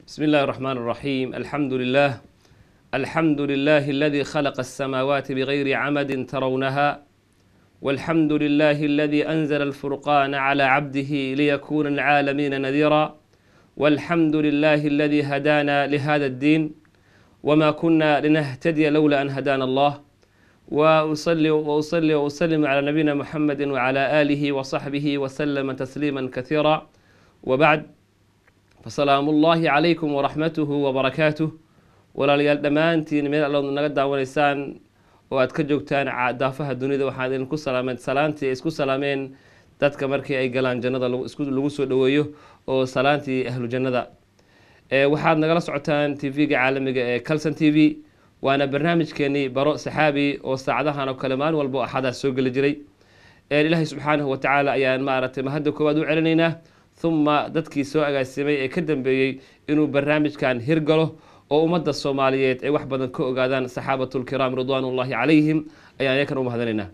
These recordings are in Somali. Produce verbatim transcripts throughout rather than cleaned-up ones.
بسم الله الرحمن الرحيم. الحمد لله الحمد لله الذي خلق السماوات بغير عمد ترونها، والحمد لله الذي أنزل الفرقان على عبده ليكون العالمين نذيرا، والحمد لله الذي هدانا لهذا الدين وما كنا لنهتدي لولا أن هدانا الله، وأصلي وأصلي وأسلم على نبينا محمد وعلى آله وصحبه وسلم تسليما كثيرا، وبعد، فسلام الله عليكم ورحمته وبركاته. walaalyaal dhammaantiin meel alla naga daawanaysaan oo aad ka joogtaan daafaha dunida, waxaan idinku salaameen salaantii isku salaameen dadka markii ay galaan jannada lagu soo dhaweeyo oo salaantii ahlu jannada. waxaad nagala socotaan tv-ga caalamiga ee Kalson T V, waana barnaamijkeenii baro saxaabi oo saacadahan oo kale maalin walba axada soo gali jiray. ilaahay subxaanahu wa tacaala ayaan maaragtay mahadda koowaad u celinaynaa, thumma dadkii soo agaasimay ee ka dambeeyey inuu barnaamijkan hirgalo oo ummadda Soomaaliyeed ay wax badan ka ogaadaan saxaabatul kiraam ridwaanullaahi calayhim ayaan iyakan u mahadinaynaa.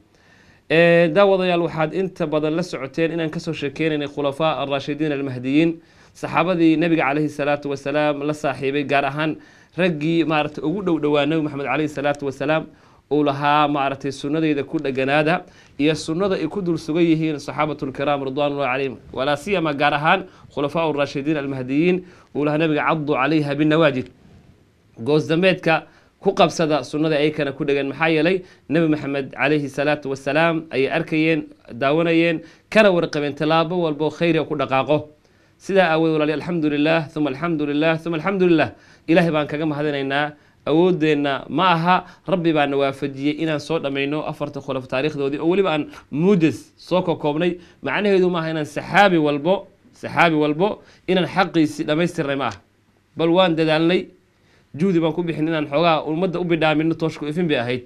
ee daawadayaal, waxaad inta badan la socoteen inaan kasoo sheekeynaynay khulafaa ar-raashidiin al-mahdiyiin, saxaabadii nabiga calayhi salaatu wasalaam la saaxiibay, gaar ahaan raggii maaragtay ugu dhow dhowaa nabi maxamed calayhi salaatu wasalaam uu lahaa maaragtay sunnadeyda ku dheganaada iyo sunnada ay ku dul sugan yihiin saxaabatul kiraam ridwaanullaahi calayhim, walaa siyama gaar ahaan khulafaa ar-raashidiin al-mahdiyiin uu lahaa nabiga caddu calayha binnawaajid, goosdameedka ku qabsada sunnada aykana ku dhegan. maxaa yeelay nebi maxamed calayhi salaatu wasalaam ayay arkayeen, daawanayeen, kana warqabeen tallaabo walbo khayriga ku dhaqaaqo. sidaa aawood walaali, alxamdulilah uma alxamdulilah uma alxamdulilah, ilaahay baan kaga mahadinaynaa. awoodeenna ma aha, rabbi baana waafajiyey inaan soo dhammayno afarta khulaf taariikhdoodii oo weliba aan muujas soo kokoobnay. macnaheedu maaha inaan saxaabi walbo saxaabi walbo inaan xaqiisii dhammaystirnay ma aha, bal waan dadaalnay, juhdi baan ku bixin inaan xoogaa ummadda u bidhaamino, tooshku ifin bay ahayd.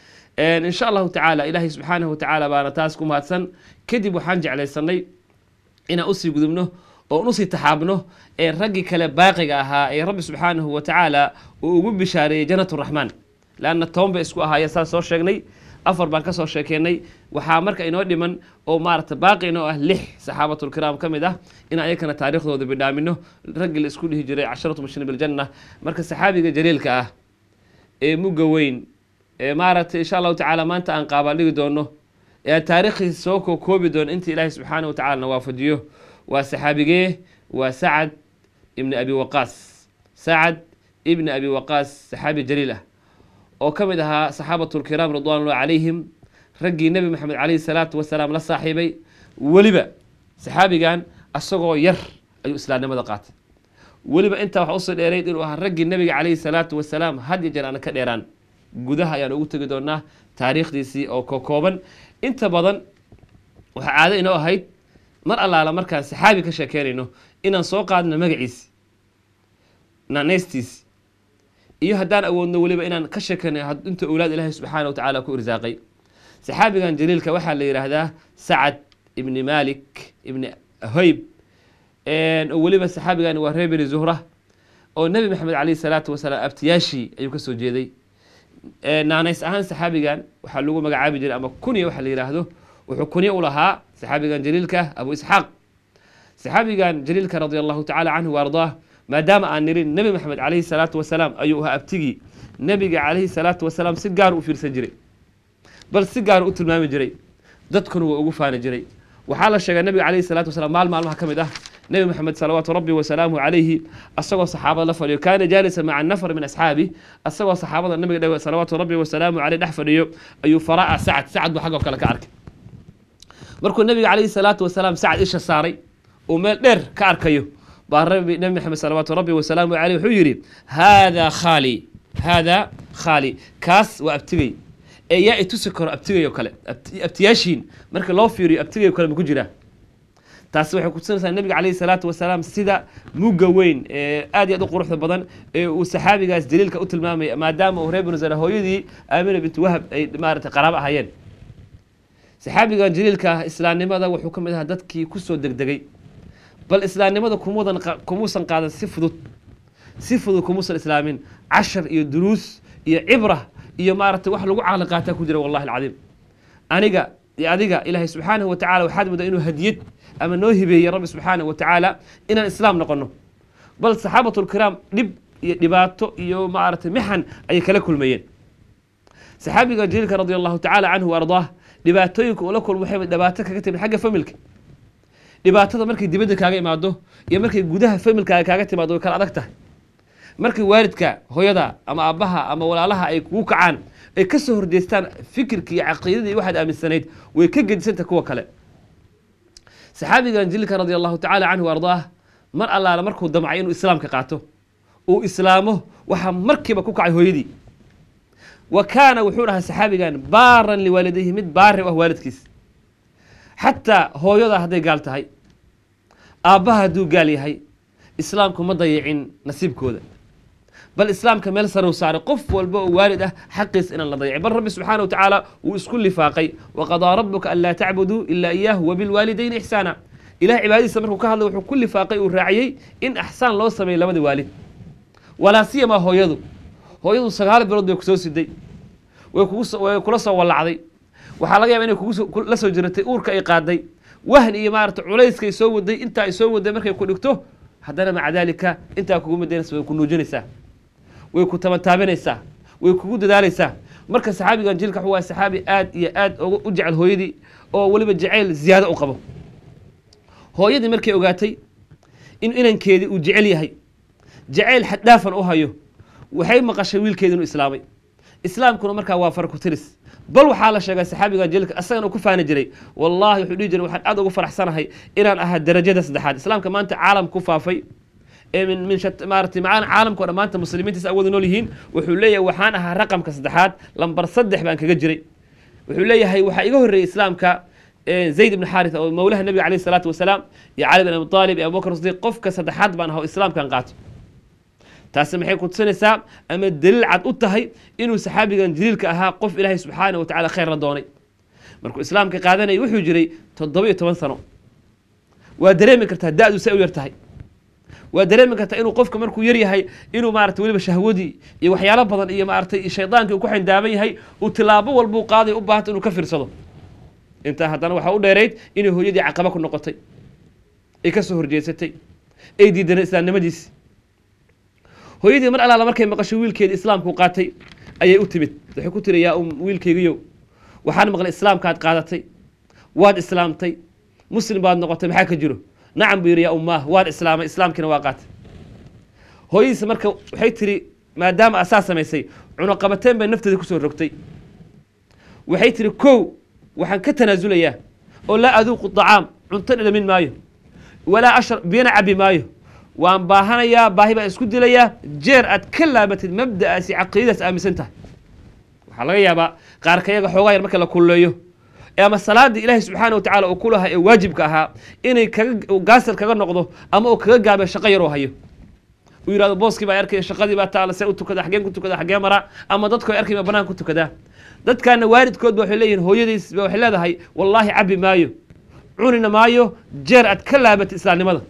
insha allahu tacaala ilaahay subxaanahu watacaala baana taas ku mahadsan. kadib waxaan jeclaysanay inaan usii gudubno oo usii taxaabno ee raggii kale baaqiga ahaa ee rabbi subxaanahu watacaala uu ugu bishaareeyey jannat raxmaan, leanna toban bay isku ahaayeen saas soo sheegnay, afar baan kasoo sheekeynay. waxaa marka inoo dhiman oo maarata baaqi inoo ah lix saxaabatul kiraam ka mid ah inaan ayakana taariikhdooda bidhaamino, raggii la isku dhihi jiray casharatu mubashiriin biljanna. marka saxaabiga jaliilka ah ee mugga weyn ee maaragtay insha allahu tacaala maanta aan qaabaldhigi doono ee aan taariikhdiisa soo kokoobi doono inta ilaahay subxaanahu watacaala na waafajiyo, waa saxaabigee waa sacad ibni abi waqaas. sacad ibni abi waqaas saxaabi jaliil ah oo ka mid ahaa saxaabatul kiraam ridwaanullahi calayhim, raggii nebi maxamed calayhi salaatu wasalaam la saaxiibay. weliba saxaabigan asagoo yar ayuu islaamnimada qaatay, weliba intaa waxa usoo dheerayd inuu ahaa raggii nebiga calayhi salaatu wasalaam had iyo jeer aana ka dheeraan. gudaha ayaan ugu tegi doonaa taariikhdiisii oo kokooban. inta badan waxaa caado inoo ahayd mar allaala markaan saxaabi ka sheekeynayno inaan soo qaadno magaciisi, naaneystiisi, iyo haddaan awoodno weliba inaan ka sheekeynay inta owlaad ilaahay subxaana wa tacaala ku irsaaqay. saxaabigan jaliilka waxaa la yidhaahdaa sacad ibni malik ibni hoyb, oo weliba saxaabigan waa reer beni zuhra oo nebi maxamed calayhi salaatu wasalaam abtiyaashii ayuu kasoo jeeday. naaneys ahaan saxaabigan waxaa lagu magacaabi jiray ama kunya waxa la yidhaahdo, wuxuu kunya u lahaa saxaabigan jaliilka abu isxaaq. saxaabigan jaliilka radia allahu tacaala canhu wa ardaah, maadaama aan nirin nebi maxamed calayhi salaatu wasalaam ayuu ahaa abtigii, nebiga calayhi salaatu wasalaam si gaar u fiirsan jiray, bal si gaar u tilmaami jiray, dadkuna waa ugu faani jiray. waxaa la sheegay nebiga calayhi salaatu wasalaam maal maalmaha ka mid ah nebi maxamed salawaatu rabbi wasalaamuhu calayhi asagoo saxaabada la fadhiyo, kaana jaalisa maca nafar min asxaabi, asagoo saxaabada nabiga dhe salawaatu rabbi wasalaamuhu caleyh dhex fadhiyo ayuu fara'a sacad sacad buu xaggoo kale ka arkay. markuu nebiga calayhi salaatu wasalaam sacad isha saaray uu meel dheer ka arkayo baa rabbi nebi maxamed salawaatu rabbi wasalaamuhu caleyh wuxuu yidhi haadaa khaali haadaa khaali, kaas waa abtigay ee yaa itusi karo abtigay oo kale. abtiyaashiin marka loo fiiriyo abtigay oo kale ma ku jiraa? taasi waxay kutusinaysaa nebiga calayhi salaatu wasalaam sida mugga weyn ee aad iyo aad u quruxda badan ee uu saxaabigaas daliilka u tilmaamaya, maadaama uu reer benu zara hooyadii aamina bintu wahab ay maaragtay qaraabo ahaayeen. saxaabigan jaliilka ah islaamnimada wuxuu ka mid ahaa dadkii kusoo degdegay, bal islaamnimada kumuudan kumuusan qaadan si fudud si fudud kumuusan islaamin. cashar iyo duruus iyo cibra iyo maaragtay wax lagu caqli qaataa ku jira, wallahi alcadiim. aniga iyo adiga ilaahay subxaanahu watacaala waxaad moodaa inuu hadiyad ama noo hibeeyey rabbi subxaanahu watacaala inaan islaam noqono. بل صحابة الكرام دب دباتو يو ما عرفت محن أي كلا كل مين صحابي جليل رضي الله تعالى عنه وأرضاه دباتوك ولكل محب دباتك كتب حاجة فملك دباتو مركي دبدك كاجي معده يا مركي جودها فملك كاجي معده كان عدكته مركي واردك هو يدا أما أبها أما ولا لها أي وقعان أي كسر ديستان فكرك عقيدة واحد أمن السنة ويكجد سنتك هو كلا صحابي جليل رضي الله تعالى عنه وأرضاه مر الله على مركو دمعين وإسلام كقاته وإسلامه وحا مركبة كوكا هويدي وكان وحورها السحابي كان بارا لوالديه مد بار وهو والد كيس حتى هو يضع هذي قالتها هاي أباها دو قالي هاي إسلامكم ما ضيعين نصيب كودا بل إسلام كمال صار وصار قف والبو والده حقس إن الله ضيع بل رب سبحانه وتعالى وإسكل فاقي وقضى ربك ألا تعبدوا إلا إياه وبالوالدين إحسانا إله عبادي سمركم كهذا وحو كل فاقي والراعي إن أحسان الله سمي لمد والد ولا سيما هو يضو هو يضو سغال بلد يكسوس الدي ويكلص والعضي وحالغا يابا inay la soo jirtay uurka ay qaaday wahn iyo maarta culayska ay soo waday inta ay soo waday markay ku dhigto hadana ma cadaalika inta kugu madeynaysa way ku nuujinaysaa way ku tabantaabinaysaa way kugu dadaalaysaa marka saxaabigan jilka waa saxaabi aad iyo aad u jecel hooyadii oo waliba jacayl ziyaado u qabo hooyadii markay ogaatay in inankeedii uu jecel yahay jacayl xad dhaafan u hayo waxay maqashay wiilkeedii inuu islaamay islaamkuna markaa waa farku tiris bal waxaa la sheegay saxaabiga jilka asagana ku faani jiray wallahi wuxuu dhigi jiray waxaan aad ugu faraxsanahay inaan ahaa darajada saddexaad islaamka maanta caalam ku faafay ee min min shat maarti macaan caalamka oo maanta muslimiinta awood nool yihiin wuxuu leeyahay waxaan ahaa raqamka saddexaad lambar saddex baan kaga jiray wuxuu leeyahay waxa iga horeeyay islaamka zayd ibn harith oo mawlaha nabiga kaleey salaatu wasalaam iyo ali ibn abi talib iyo abubakar siddiq qofka saddexaad baan ahaa islaamkan qaato taasi maxay ku tusinaysaa ama daliil cad u tahay inuu saxaabigan jiliilka ahaa qof ilaahay subxaanahu wa tacaala khayr la doonay markuu islaamka qaadanayay wuxuu jiray toddoba iyo toban sano waa dareemi kartaa da-du say u yar tahay waa dareemi kartaa inuu qofka markuu yar yahay inuu maaragtay weliba shahwadii iyo waxyaalo badan iyo maaragtay shaydaankii uu ku xindaaban yahay uu tilaabo walbuu qaaday u baahato inuu ka fiirsado intaa haddana waxaa u dheerayd inay hooyadii caqaba ku noqotay ay ka soo horjeesatay ay diidanay islaamnimadiisi hooyadii mar alaala markay maqashay wiilkeedii islaamku qaatay ayay u timid waxay ku tiri yaa um wiilkeygiyo waxaan maqlay islaamkaad qaadatay waad islaamtay muslim baad noqotay maxaa ka jiro nacam buu yidhi yaa ummaah waan islaamay islaamkiina waa qaatay hooyadiisa marka waxay tiri maadaama asaas samaysay cunuqabateen bay nafteeda kusoo rogtay waxay tiri kow waxaan ka tanaasulayaa oo laa aduuqu dacaam cunto dhadhamin maayo walaa ashar biyana cabi maayo waan baahanayaa baahi baan isku dilayaa jeer aad ka laabatid mabda'aasi caqiidadaas aaminsan tahay waxaa laga yaabaa qaarkayaga xoogaa yar marka la kulleeyo ama salaadii ilaahay subxaana wa tacaala uu ku lahaa ee waajibka ahaa inay kaga gaasar kaga noqdo ama uu kaga gaabay shaqo yaroo hayo uu yidhahdo booskii baa arkaya shaqadii baa taala see u tukada xageen ku tukada xagee maraa ama dadkoo arkay baa banaan ku tukadaa dadkaana waalidkood ba waxay leeyihiin hooyadiis ba waxay leedahay wallaahi cabbi maayo cunina maayo jeer aad ka laabatid islaamnimada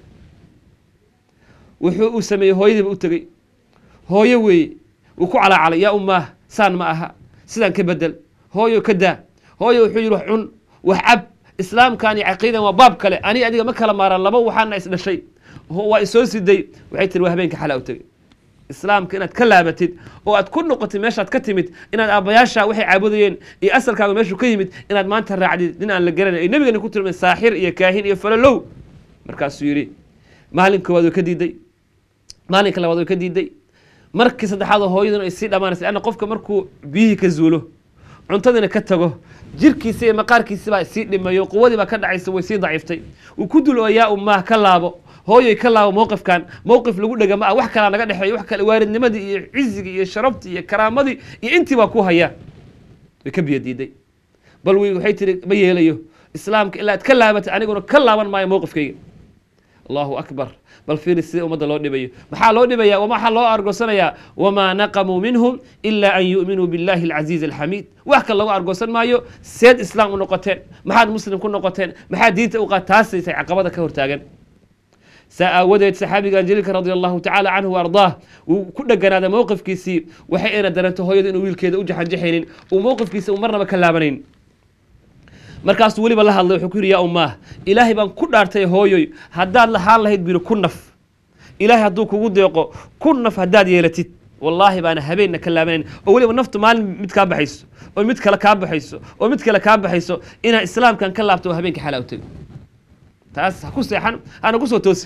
wuxuu uu sameeyey hooyadiiba u tegey hooyo weeye wuu ku calaacalay yaa ummaah saan ma aha sidaan ka bedel hooyo ka daa hooyo wuxuu yidhi wax cun wax cab islaamkan iyo caqiidan waa baab kale ani adiga ma kala maaran laba waxaana is dhashay waa isoo siday waxay tiri waa habeenka xalaa u tegey islaamka inaad ka laabatid oo aad ku noqotid meeshaad ka timid inaad aabbayaasha waxay caabudayeen iyo asalkaaga meeshuu ka yimid inaad maanta raacdid nin aan la garanay ay nabigana ku tilmeen saaxir iyo kaahin iyo falalow markaasuu yidhi maalin koowaad way ka diiday maalinka labaad way ka diiday markii saddexaad hooyaduna ay sii dhamaanaysa anna qofka markuu biyihii ka zuulo cuntadina ka tago jirkiisa iyo maqaarkiisa baa sii dhimayo quwadii baa ka dhacaysa way sii daciiftay uu ku dulo yaa ummaah ka laabo hooyoy ka laabo mowqifkan mowqif lagu dhega ma ah wax kala naga dhexeeyo wax kale waaridnimadii iyo cizigii iyo sharaftii iyo karaamadii iyo intii baa ku haya way ka biyo diiday bal way waxay tiri ma yeelayo islaamka ilaa aad ka laabatay aniguna ka laaban maayo mowqifkayga allahu akbar bal fiiri sida ummadda loo dhibayo maxaa loo dhibaya waxaa loo argoosanayaa wamaa naqamuu minhum ilaa an yu'minuu billahi alcaziiz alxamiid wax kale lagu argoosan maayo seed islaam u noqoteen maxaad muslim ku noqoteen maxaad diinta u qaat taasaysay caqabada ka hortaagan saa aawadeed saxaabigan jaliilka radia allahu tacaala canhu waardaah wuu ku dheganaada mowqifkiisii waxay ayna dareento hooyadu inuu wiilkeeda u jaxanjaxaynin uu mowqifkiisa uu marnaba ka laabanayn markaasuu weliba la hadlay wuxuu ku yidhi yaa ummaah ilaahay baan ku dhaartay hooyoy haddaad lahaan lahayd biri ku naf ilaahay hadduu kugu deeqo kun naf haddaad yeelatid wallaahi baana habeenna ka laabanayn oo weliba naftu maalin mid kaa baxayso oo mid kale kaa baxayso oo mid kale kaa baxayso inaa islaamkan ka laabto oo habeenka xalaa u tego taas ha ku seexan hana ku soo toosi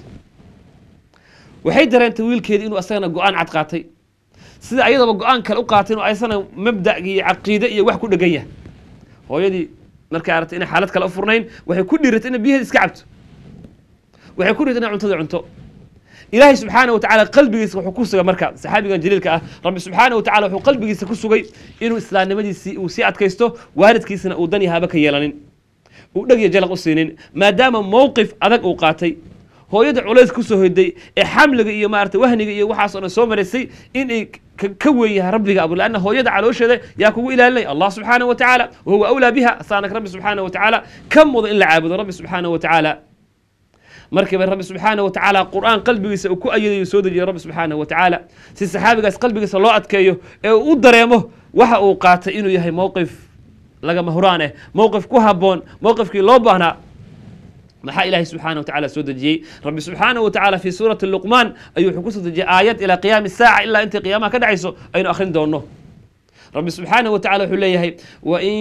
waxay dareentay wiilkeedii inuu asagana go-aan cad qaatay sida ayadaba go-aan kale u qaatay inuu aysana mabda'gi iyo caqiide iyo wax ku dhegan yahay hooyadii markay aragtay inay xaalad kale u furnayn waxay ku dhiiratay inay biyaheeda iska cabto waxay ku dhiiratay inay cuntada cunto ilaahay subxaana wa tacaala qalbigiisa wuxuu ku sugay marka saxaabigan jaliilka ah rabbi subxaana wa tacala wuxuu qalbigiisa ku sugay inuu islaamnimadiisii uu sii adkaysto waalidkiisana uu dan yahaaba ka yeelanin uu dheg iyo jalaq u siinin maadaama mowqif adag uu qaatay hooyada culays ku soo hoyday ee xamliga iyo maarata wahniga iyo waxaas oo dhan soo maraysay inay ka weyn yahay rabbiga abu laanna hooyada caloosheeda yaa kugu ilaalinay allah subxaana wa tacaala wahuwa awlaa biha asaanak rabbi subxaana wa tacaala ka muda in la caabudo rabbi subxaana wa tacaala markiiba rabbi subxaana wa tacaala qur'aan qalbigiisa uu ku ayadayo soo dejiyay rabbi subxaana wa tacaala si saxaabigaas qalbigiisa loo adkeeyo ee uu u dareemo waxa uu qaatay inuu yahay mowqif lagama huraan eh mowqif ku habboon mowqifkii loo baahnaa maxaa ilaahay subxaana wa tacaala soo dejiyey rabbi subxaana wa tacaala fii suurati luqmaan ayuu wuxuu kusoo dejiyey aayad ilaa qiyaami saaca ilaa intay qiyaamaha ka dhacayso aynu akhrin doonno رب سبحانه وتعالى حليه وإن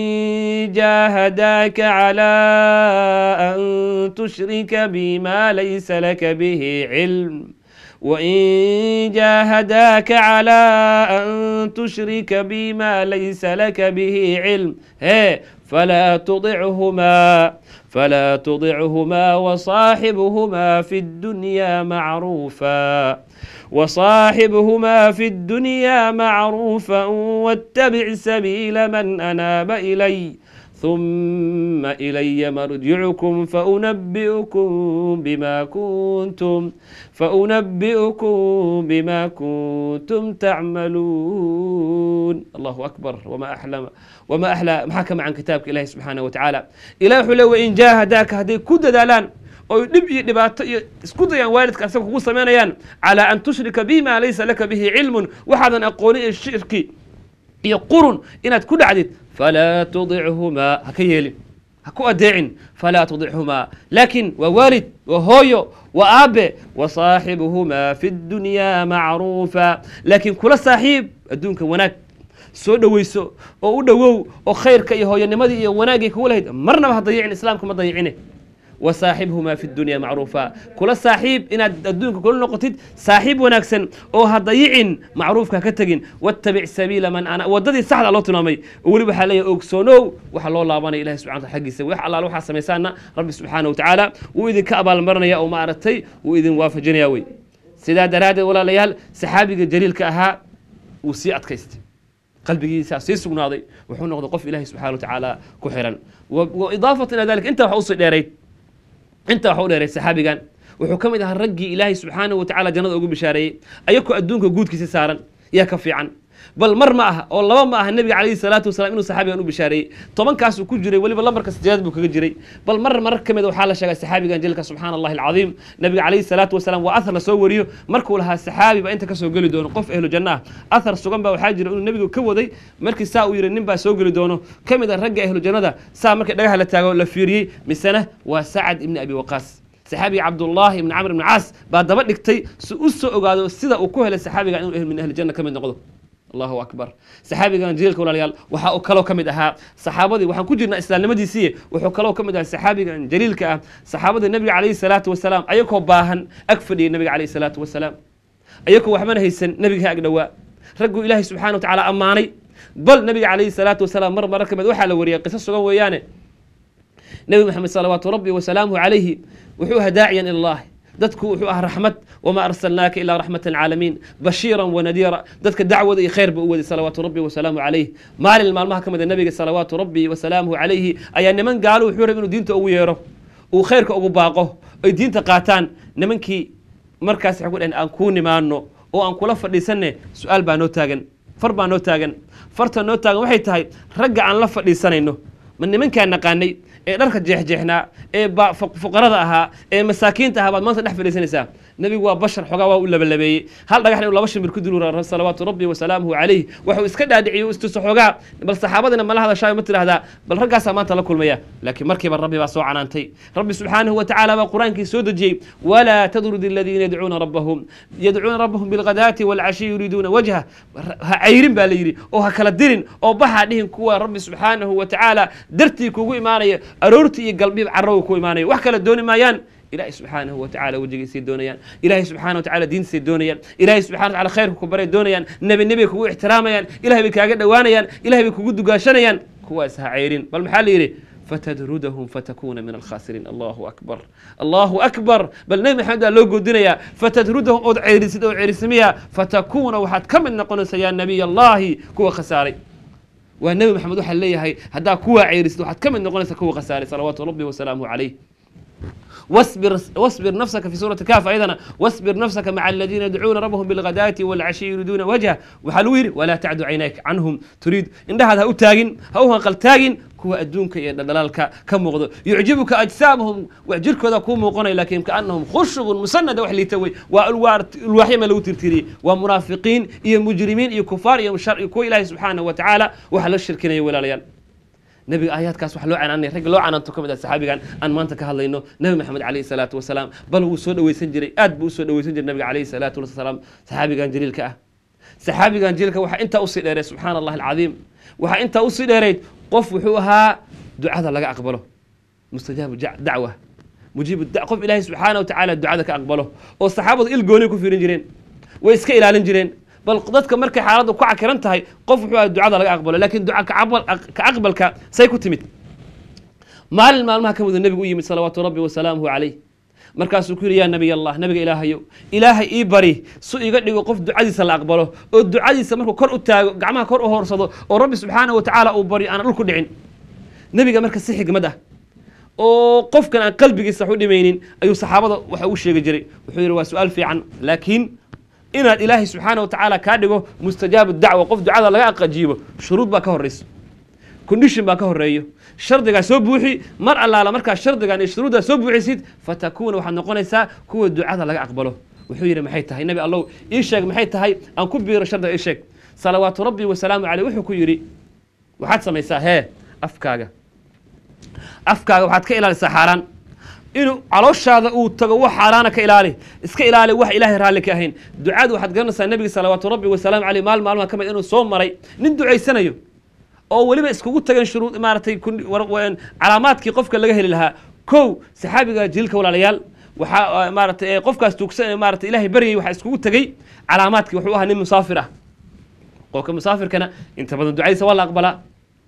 جاهداك على أن تشرك بما ليس لك به علم وإن جاهداك على أن تشرك بما ليس لك به علم هي فلا تطعهما فلا تطعهما وصاحبهما في الدنيا معروفا وصاحبهما في الدنيا معروفا واتبع سبيل من أناب إلي ثم إلي مرجعكم فأنبئكم بما كنتم فأنبئكم بما كنتم تعملون الله أكبر وما أحلى وما أحلى محاكمة عن كتابك إلهي سبحانه وتعالى إله حلو وإن جاهداك هذه كد دالان oo dhib iyo dhibaato iyo isku dayaan waalidka asaga kugu sameynayaan calaa an tushrika bima laysa laka bihi cilmun waxaadan aqoonin ee shirki iyo qurun inaad ku dhacdid falaa tudichumaa ha ka yeelin ha ku adeecin falaa tudichumaa laakiin waa waalid waa hooyo waa aabe wasaaxibuhumaa fi ddunyaa macruufa laakiin kula saaxiib adduunka wanaag soo dhoweyso oo u dhowow oo khayrka iyo hooyanimadii iyo wanaagii kugu lahayd marnaba ha dayicin islaamka ma dayicine وصاحبهما في الدنيا معروفا كل صاحب إن الدنيا كل نقطة صاحب ونكسن أو هضيع معروف ككتجن واتبع سبيل من أنا وددي سهل الله تنامي ولي بحالي أوكسونو وحلو الله بنا إله سبحانه وتعالى حق يسوي الله لوحة سميسانا رب سبحانه وتعالى وإذا كأبا المرنا يا أو ما أردتي وإذا وافجني ياوي سيدا دراد ولا ليال سحابي الجليل كأها وسيعت كيست قلبي سيس ناضي وحنا نقض قف إله سبحانه وتعالى كحرا وإضافة إلى ذلك أنت وحوصل داريت انت waxuu dheeray saxaabigan wuxuu kamid ahaa ragii ilaahay subxaanahu wa tacaala jannada ugu bishaareeyey ayagoo adduunka guudkiisa saaran yaa ka fiican bal mar ma aha oo laba ma aha nabiga calayhi salaatu wasalaam inuu saxaabigan u bishaareeyey tobankaas uu ku jiray weliba lambarka sideedaad buu kaga jiray bal mar marar ka mid waxaa la sheegay saxaabigan jilka subxaana allahi alcadiim nabiga calayhi salaatu wasalaam waa athar la soo wariyo markuu lahaa saxaabi baa inta ka soo geli doono qof ehlu janna ah athar sugan baa waxaa jira inuu nabigu ka waday markii saa uu yidhi nin baa soo geli doono ka mid ah ragga ehlu jannada saa markii dhagaha la taago la fiiriyey misena waa sacad ibni abi waqaas saxaabiga cabdullaahi ibni camr ibni caas baa daba dhigtay si u soo ogaado sida uu ku helay saxaabiga inuu min ahli janna ka mid noqdo الله أكبر صحابي كان جيل كولا ريال وحا كلو كمد أها صحابتي وحن كجرنا إسلام نمدي سيه وحا كلو كمد أها صحابي كان جليل كأ صحابة النبي عليه الصلاة والسلام أيكو باهن أكفر النبي عليه الصلاة والسلام أيكو وحمنا هيسن نبي هاك دواء رجوا إلهي سبحانه وتعالى أماني بل نبي عليه الصلاة والسلام مر مرة كمد وحا لوريا قصص ويانه نبي محمد صلوات ربي وسلامه عليه وحوها داعيا إلى الله dadku wuxuu ah raxmad wama arsalnaaka ilaa raxmatan caalamiin bashiiran wanadiira dadka dacwada iyo khayr buu u waday salawaatu rabbi wasalaamu calayh maalin maalmaha ka mida nabiga salawaatu rabbi wasalaamuhu calayhi ayaa niman gaalo wuxuu rabay inuu diinta ugu yeero uu khayrka ugu baaqo ay diinta qaataan nimankii markaas waxay ku dhaheen aan kuu nimaano oo aan kula fadhiisanne su-aal baa noo taagan far baa noo taagan farta noo taagan waxay tahay ragga aan la fadhiisanayno ma nimankaan naqaanay ee dharka jeexjeexnaa ee fuqarada ahaa ee masaakiinta ahaa baad maanta dhex fadhiisanaysaa نبي وبشر حقا ولا بلبي هل دغخنا لaba shimir ku diluu salawaatu rabbi wa salaamuhu alayhi wuxuu iska dhaadhiciyo istuso xogaa bal saxaabadina ma la hadashay ma tiraahdaa bal ragaas maanta la kulmaya laakiin markiiba rabbi baa soo canaantay rabbi subhanahu wa ta'ala baa quraanki soo dajiyay wala tadrud alladhina yad'una rabbahum yad'una rabbahum bil ghadati wal ashi yuriduna wajha ha ayrin baa la yiri oo ha kala dirin oo baxa dhihin kuwa rabbi subhanahu wa ta'ala dartii kugu iimaanaya aroorti iyo qalbi carrow ku iimaanaya wax kala dooni maayaan إلهي سبحانه وتعالى وجهي سيدونيان إلهي سبحانه وتعالى دين سيدونيان إلهي سبحانه وتعالى خير كبري دونيان نبي نبي كو احتراميان إلهي بك أجد دوانيان إلهي بك قد قاشنيان كواسها عيرين بالمحل يري فتدردهم فتكون من الخاسرين الله أكبر الله أكبر بل نبي محمد لو قدنيا فتدردهم أود عيرس أو عيرسميا فتكون وحد كم نقول يا نبي الله كو خساري والنبي محمد وحليه هي هدا كو عيرس وحد كم نقول كو خساري صلوات ربي وسلامه عليه واصبر واصبر نفسك في سورة كاف أيضا واصبر نفسك مع الذين يدعون ربهم بالغداة والعشي يريدون وجهه وحلوير ولا تعد عينيك عنهم تريد إن هذا هو تاجن هو هنقل تاجن كوا أدونك يا دلالك كم وغض يعجبك أجسامهم ويعجبك هذا كوم وقنا لكن كأنهم خشب مسند وحلي توي والوار الوحي ملو ترتري ومنافقين يا مجرمين يا كفار يا مشر كوي الله سبحانه وتعالى وحل الشركين يا ولا ليال نبي آيات كاس وحلو عن أني رجل لو عن أنتم كم الصحابي كان أن ما أنت كهلا إنه نبي محمد عليه الصلاة والسلام بل هو سود ويسنجري أد بوسود ويسنجر النبي عليه الصلاة والسلام صحابي كان جليل كأ صحابي كان جليل كأ وح أنت أوصي إليه سبحان الله العظيم وح أنت أوصي إليه قف وحوها دعاء الله أقبله مستجاب دعوة مجيب الدعوة قف إلهي سبحانه وتعالى الدعاء ذاك أقبله والصحابة إلقوني كفيرين جرين ويسك إلى الجرين بل قضتك مركي حالته كوع كرنتها قف وحوها الدعاء ذاك أقبله لكن دعاء كعبل كأقبل ك سيكتمت مال مال ما كم النبي يقول صلوات ربي وسلامه عليه مركز سكر يا نبي الله نبي إلهي إلهي إبري سو يقدر يوقف دعاء سلا أقبله الدعاء سمره كر أتاع جماعة كر أهور صدق ورب سبحانه وتعالى أبري أنا أقول كل عين نبي مركز صحي جمده وقف كان قلبي يستحود مينين أيو صحابة وحوش يجري وحير سؤال في عن لكن إن الإله سبحانه وتعالى كادجو مستجاب الدعوة وقف دعاء الله أقجيبه شروط بكه الرئيس كونديشن بكه الرئيو شرط جا سبوحي مر الله على مركز شرط جا الشروط سبوحي سيد فتكون وحنا نقولنا كو الدعاء الله أقبله وحير محيتها النبي الله إيش محيتها هاي أن كبير شرط إيش صلوات ربي وسلامه عليه وحكو يري وحد سميساه هي أفكاجا أفكاجا وحد كإلى السحران إنه علوش هذا وتجوه حرانا كإلهي إسك إلهي وح إلهي رالك أهين دعاء واحد قرن النبي صلوات ربي وسلام عليه مال مال ما كمان إنه صوم مري ندعي سنة يوم أو ولي بس كوجود تجن شروط إمارتي يكون وين علامات كي قفك اللي جهل لها كو سحابي جيلك ولا ليال وح إمارتي قفك استوكس إمارتي إلهي بري وح كوجود تجي علامات كي وحوها نم مسافرة قوك مسافر كنا أنت بدل دعاء سوالله أقبله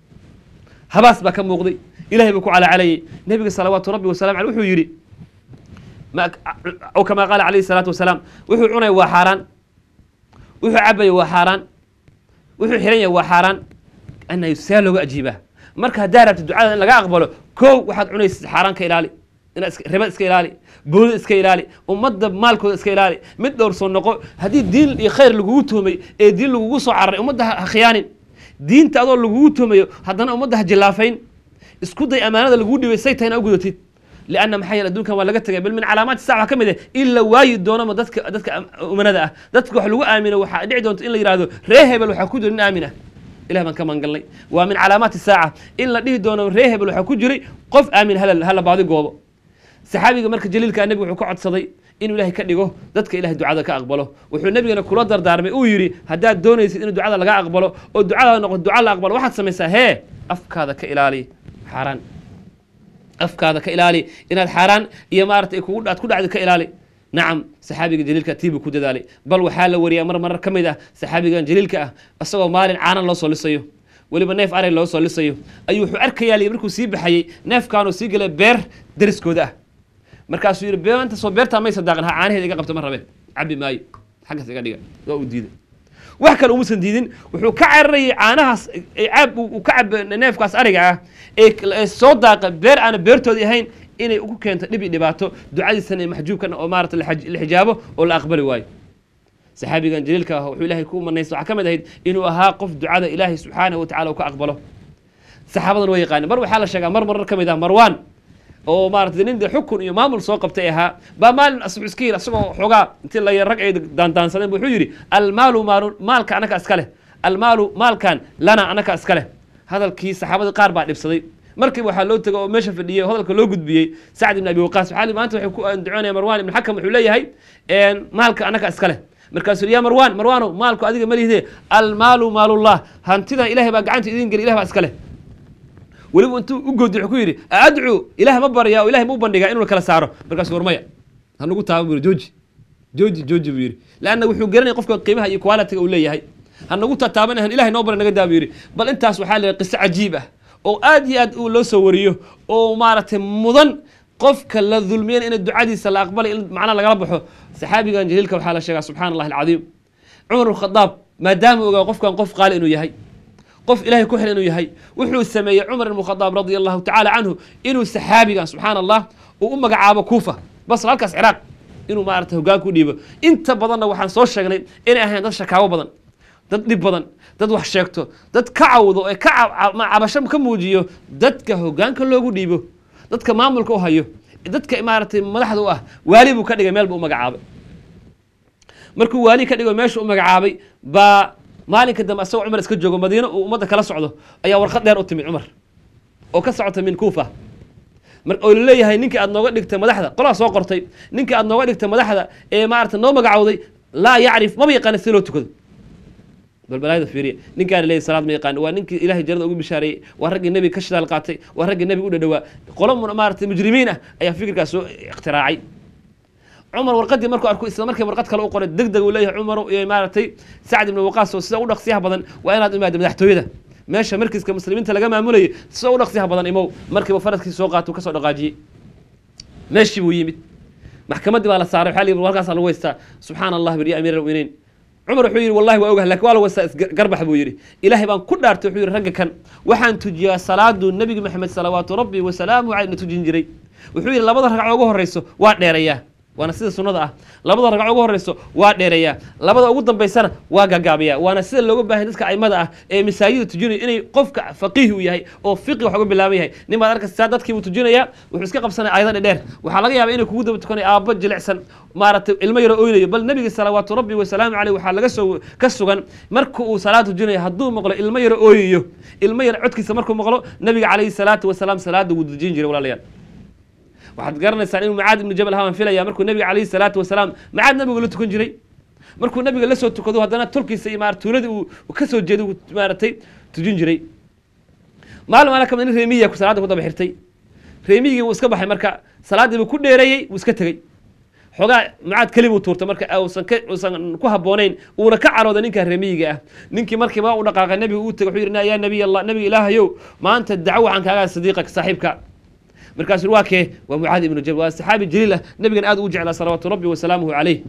هباس بكم مغضي إلهي بكو على علي نبي صلوات ربي وسلام عليه وحو يري ما أو كما قال عليه الصلاة والسلام وحو عني وحاران وحو عبي وحاران وحو حرية وحاران أنه يسأله أجيبه مركها دارة الدعاء لقى أقبله كو واحد عني حاران كإلالي ربا إسكيلالي بول إسكيلالي ومضب مالكو إسكيلالي مدور صنقو هذه الدين خير لقوتهم الدين لقوصوا عرّي ومضها خيانين دين تأذر لقوتهم هذانا ومضها جلافين اسكود أمانة الجودي وسيتها هنا أوجدتي لأن محيا الدنيا ولا جت قبل من علامات الساعة كم ده إلا وايد دونا ما دتك دتك أمانة ده دتك حلوة آمنة وحدي دون إلا يرادو رهب الوحكود إن آمنة إلى من كمان قال لي ومن علامات الساعة إلا دي دونا رهب الوحكود جري قف آمن هلا هلا بعض الجواب سحابي مركز جليل كان النبي وحكوعد صدي إنه إلهي كديه دتك إلهي دعاء كأقبله وحول النبي أنا كل دار دارمي ويري هداد دونا يصير إنه دعاء لقى أقبله والدعاء نقول دعاء لا أقبله واحد سمسه هي أفك هذا كإلالي حران أفك هذا كإلالي إن الحران هي مارت يكون تكون عاد كإلالي نعم سحابي جليل كتيب كود ذلك بل وحال وريا مر مر كم إذا سحابي جليل كأ السوا مال عانا الله صلى الله ولي بنيف أري الله صلى الله أيوه حرك يالي بركو سيب حي نيف كانوا سيجل بير درس كوده مركز يصير بير أنت صبرت ما يصدقنها عانه إذا قبت مرة به عبي ماي حاجة ثقيلة وديده وحكى الأمور سنديدين وحو كعري عانها عب وكعب نيف كاس أرجعه الصدق بير أنا بيرتو دي هين إني أكو كانت نبي نباته دعاء السنة محجوب كان أمارة الحج الحجابه ولا أقبل واي سحابي كان جليل كه وإلهي يكون من الناس وحكم ده إنه ها قف دعاء إلهي سبحانه وتعالى وكأقبله سحابة الويقان مر وحال الشجع مر مر كم ده مروان oo maartay nin xukun iyo maamul soo qabtay ahaa ba maalin asbuuskiin asagoo xogaa intii la rag ay daandaansadeen wuxuu yiri al maalu maalka anaka iska leh al maalu maalkan lana anaka iska leh hadalkii saxaabada qaar baa dhibsaday markii waxa loo tagay oo meesha fadhiyay hadalka loo gudbiyay Sa'd ibn Abi Waqqas waxa maanta waxay ku andacoonayaan Marwan ibn Hakam wuxuu leeyahay een maalka anaka iska leh markaas uu yahay Marwan Marwano maalku adiga ma liidee al maalu maalullah hantida Ilaahay baa gacanta idin gal Ilaahay baa iska leh waliba intuu u goodi wuxuu yiri ad'u Ilaahay ma bariyaa oo Ilaahay ma bandhigaa inuu kala saaro markaas warmaya hanugu taabo jooji jooji jooji buu yiri laana wuxuu garanay qofka qiimaha iyo quality uu leeyahay hanugu taabanahan Ilaahay noo baran naga daabo yiri bal intaas waxa la qisa cajiib ah oo aad iyo aad uu loo soo wariyo oo maaragtay mudan qofka la dulmiyeen in ducadiisa la aqbalay in macna laga baxo saxaabigan jaliilka waxa la sheegaa subhanallahi alazim Umar al-Khattab maadaama uu qofkan qof qaali inuu yahay qof Ilaahay ku xil inuu yahay wuxuu sameeyay Umar al-Khattab radiyallahu ta'ala anhu inuu saxaabigan subhanallah uu u magacaabo Kufa bas halkaas Iraq inuu maaragtay hogaan ku dhiibo inta badanna waxaan soo sheegnay in ahayn dad shakaawo badan dad dib badan dad wax sheegto dad ka cawdo ee ka cabasho ka muujiyo dadka hogaanka loogu dhiibo dadka maamulka u hayo dadka imaaratii madaxda u ah waali buu ka dhigay meel buu magacaabay markuu waali ka dhigo meesha u magacaabay ba maalinka dambe asoo Umar iska joogo Madiina oo umada kala socdo ayaa warqad dheer u timid Umar oo ka socota min Kufa mar oo leeyahay ninkii aad nooga dhigtay madaxda qolaa soo qortay ninkii aad nooga dhigtay madaxda ee maarta noo magacaawday la yaarif ma yaqaan si loo tukado bal balaayda fiiriye ninkaan leeyahay salaad ma yaqaan waa ninkii Ilaahay jannada ugu bishaaray waa rag nabi ka shidaal qaatay waa rag nabi u dhadhawaa qolo maartay mujrimiin ah ayaa fikirkaas soo iqtiraacay Umar warqadii markuu arko isla markii warqad kale u qoray degdeg uu leeyahay Umar iyo maartay Sa'd ibn Waqqas oo sida u dhaqsiyaha badan waa inaad imaado madaxtooyada meesha markiiska muslimiinta laga maamulayay sida u dhaqsiyaha badan imow markii uu faradkii soo qaato ka soo dhaqaajiyay meeshii buu yimid maxkamadii baa la saaray xalii warkaas lagu weystaa subhanallahi bi amiir al-mu'minin Umar wuxuu yiri wallahi waa ogahay laakiin wala wasa garbax buu yiri Ilaahay baan ku dhaartay wuxuu yiri ragga kan waxaan tujiyaa salaadu nabiga Maxamed salawaatu rabbi wa salaamu alayhi tujin jiray wuxuu yiri labada ragacad ugu horeyso waa dheereeyaa waana sida sunnada ah labada ragacad ugu horeyso waa dheereeyaa labada ugu dambeysana waa gagaabiyaa waana sida looga baahan dadka aymada ah ee masaajidda tujinay inay qofka faqiih u yahay oo fiqi wax uga bilaabay yahay nimaad arkaysaa dadkii uu tujinaya wuxuu iska qabsanay aayada dheer waxa laga yaabaa inay kugu daba tukanay aabba jilicsan maaragtay ilmo yar ooynayo bal nabiga salawaatu rabbi wa salaamu alayhi waxa laga soo ka sugan markuu uu salaad tujinayo hadduu maqlo ilmo yar ooyayo ilmo yar codkiisa markuu maqlo nabiga calayhi salaatu wa salaam salaada uu tujin jiray walaalayaal waxaad garanaysaa inuu Mucaad ibn Jabal hawan filaya markuu nabiga calayhi salaatu wa salaam Mucaad nabiga la tukan jiray markuu nabiga la soo tukado haddana tulkiisa iyo maartuulada uu ka soo jeedo maartay tujin jiray maalin maalin kamid reemiya ku salaada ku daba xirtay reemiyigi uu iska baxay marka salaadii uu ku dheereeyay uu iska tagay xogaa Mucaad kaliya uu tuurtay marka uusan ka uusan ku haboonayn uu ka carooday ninka reemiyiga ah ninkii markii ma uu dhaqaaqay nabiga uu tagay wuxuu yiri yaa nabi Allah nabi ilaahayow maanta dacwo aan kaaga sadiiqak saaxiibka markaas waa kee waa Mucaad ibn Jabal waa saxaabi jaliil ah nabigan aad u jeclaa salawaatu rabbi wa salaamuhu alayhi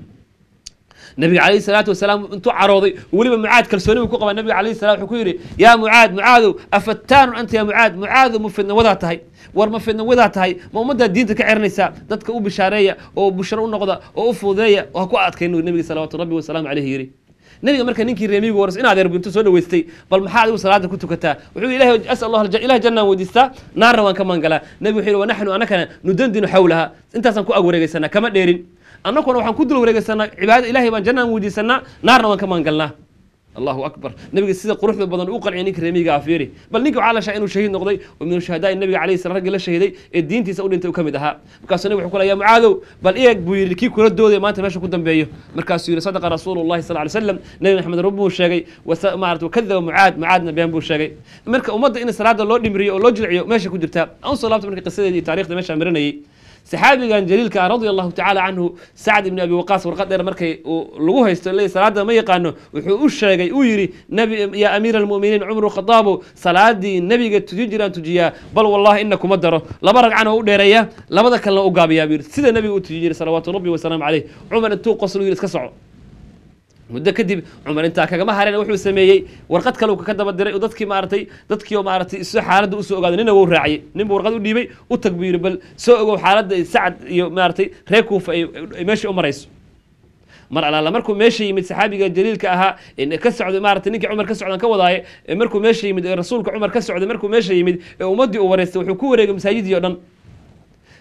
nabiga calayhi salaatu wa salaam intuu carooday waliba Mucaad kalsooni uu ku qaba nabiga calayhi salaam wuxuu ku yiri yaa Mucaad Mucaad afattaan anta ya Mucaad Mucaad mufidna wada tahay war ma fidna wada tahay ma umada diinta ka cirinaysa dadka u bishaareeya oo busharo u noqda oo u fuudeeya oo ku adkayno nabiga salawaatu rabbi wa salaamu alayhi yiri nabiga marka ninkii reemigu waras inaad yar bintu soo dhaweystay bal maxaa adigu salaada ku tukataa wuxuu ilaahay as'allahu ilaahay janna wadiista naarna waan ka mangala nabigu wuxuu wanaxnu anaka nudandinu hawlaha intaasan ku agwareegaysana kama dheerin annakuna waxaan ku dul wareegaysana cibaadada ilaahay baan janna wadiisana naarna waan ka mangalnaa الله أكبر نبي السيدة قروح بدن أوقع يعني كريمي قافيري بل نيجي على شيء إنه شهيد نقضي ومن الشهداء النبي عليه الصلاة والسلام رجل شهيدي الدين تسأل أنت وكمدها مركز النبي يقول يا معاذ بل إيه بوير كي كل الدود ما أنت ماشي قدام بيه مركز يقول صدق رسول الله صلى الله عليه وسلم نبي محمد ربه الشاقي ومعرت وكذب معاذ معاذ نبيان بو الشاقي مركز أمضى إن الصلاة الله دمري الله جلعي ماشي كدرتها أو صلاة مركز قصيدة دي تاريخ ماشي أمرنا صحابي كان جليل كان رضي الله تعالى عنه سعد بن ابي وقاص ورقد مركي لو هيستو لي صلاه ما يقانو وحو شيغي او يري نبي يا امير المؤمنين عمر الخطاب صلاه النبي تجيران تجيا بل والله انكم مدرو لبا رغعنا او دheereeya labada kale oo gaabiya bir sida nabiga uu tujiyay salawaatu rabbi wa salaam alayhi umar intuu qoslo yiri iska soco muddo kadib Umar inta kaga ma hareena wuxuu sameeyay warqad kale uu ka daba diray oo dadkii maartay dadkii oo maartay isu xaaladda u soo ogaaday nin uu raacay nin warqad u dhiibay u tagbiir bal soo ogow xaaladda Sacad iyo maartay reer Kuufa ay meesha u marayso mar alaala markuu meesha yimid saxaabiga jaliilka ahaa in ka socday maartay ninkii Umar ka socdan ka wadaaye markuu meesha yimid rasuulka Umar ka socday markuu meesha yimid ummadii uu wareystay wuxuu ku wareegay masaajidii oo dhan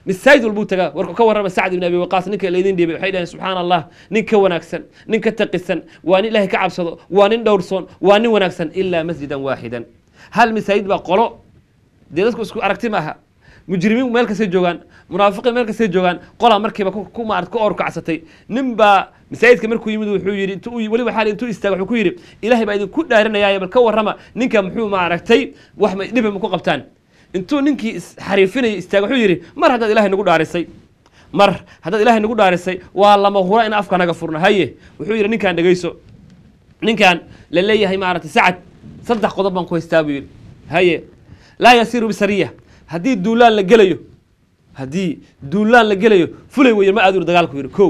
masaajid walbuu tagaa warku ka warrama sacd ibn abi waqaas ninka laydin dhiibay waxay dhaheen subxaana allah nin ka wanaagsan nin ka taqisan waa nin ilaahay ka cabsado waa nin dhowrsoon waa nin wanaagsan ilaa masjidan waaxidan hal masaajid baa qolo dee dadku isku aragti ma aha mujrimiin meel kastay joogaan munaafiqiin meel kastay joogaan qolaa markiiba ku maarad ku orkacsatay nin baa masaajidka markuu yimid wuxuu yidhi intuu weliba xaal intuu istaaga wuxuu ku yidhi ilaahay baa idinku dhaarinayaaye bal ka warrama ninka muxuu ma aragtay wax ma dhiba ma ku qabtaan intuu ninkii xariifinayay istaaga wuxuu yidhi mar haddaad ilaahay nagu dhaarisay mar haddaad ilaahay nagu dhaarisay waa lama hura in afka naga furno haye wuxuu yidhi ninkaan dhegayso ninkaan la leeyahay maaragtay sacad saddex qodob baan ku haystaa buu yidhi haye laa yasiiru bisariya haddii duulaan la gelayo haddii duulaan la gelayo fulay weeye ma aaduru dagaalku yidhi ko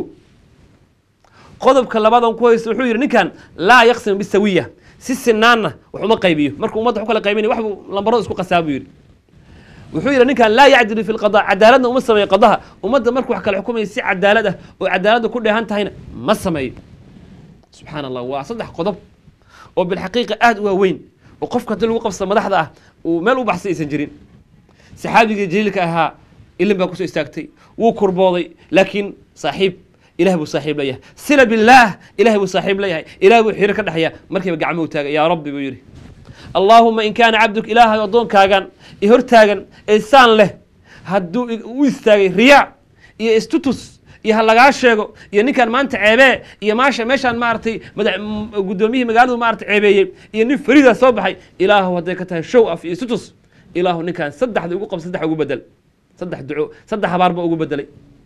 qodobka labadan ku haysto wuxuu yidhi ninkan laa yaqsimu bisawiya si sinaanna wax uma qaybiyo markuu ummadda wax kala qaybinaya wax buu lambarada isku qasaa buu yidhi wuxuu yidhi ninkan laa yacdilu fi lqada cadaaladna uma sameeyo qadaha ummadda markuu wax kala xukumayo si cadaalad ah oo cadaaladda ku dheehan tahayna ma sameeyo subxaana allah waa saddex qodob oo bilxaqiiqa aada u waaweyn oo qofka haddii lagu qabsado madaxda ah uu meel u baxsay aysan jirin saxaabigii jaliilka ahaa ilin baa kusoo istaagtay wuu kurbooday laakiin saaxiib ilahay buu saaxiib leeyahay sila billaah ilahay buu saaxiib leeyahay ilahay buu xiriir ka dhexeeya markiiba gacmo u taagay yaa rabbi buu yidhi allaahuma in kaana cabduk ilaahay addoonkaagan i hortaagan ee saan leh hadduu u istaagay riyaa iyo istutus iyo ha lagaa sheego iyo ninkaan maanta ceebee iyo maasha meeshaan maaragtay guddoomiyihii magaaladu maaragtay ceebeeyey iyo nin fariida soo baxay ilaahu hadday ka tahay show af iyo istutus ilaahu ninkaan saddexda ugu qab saddex ugu bedel saddex duco saddex habaarba ugu bedelay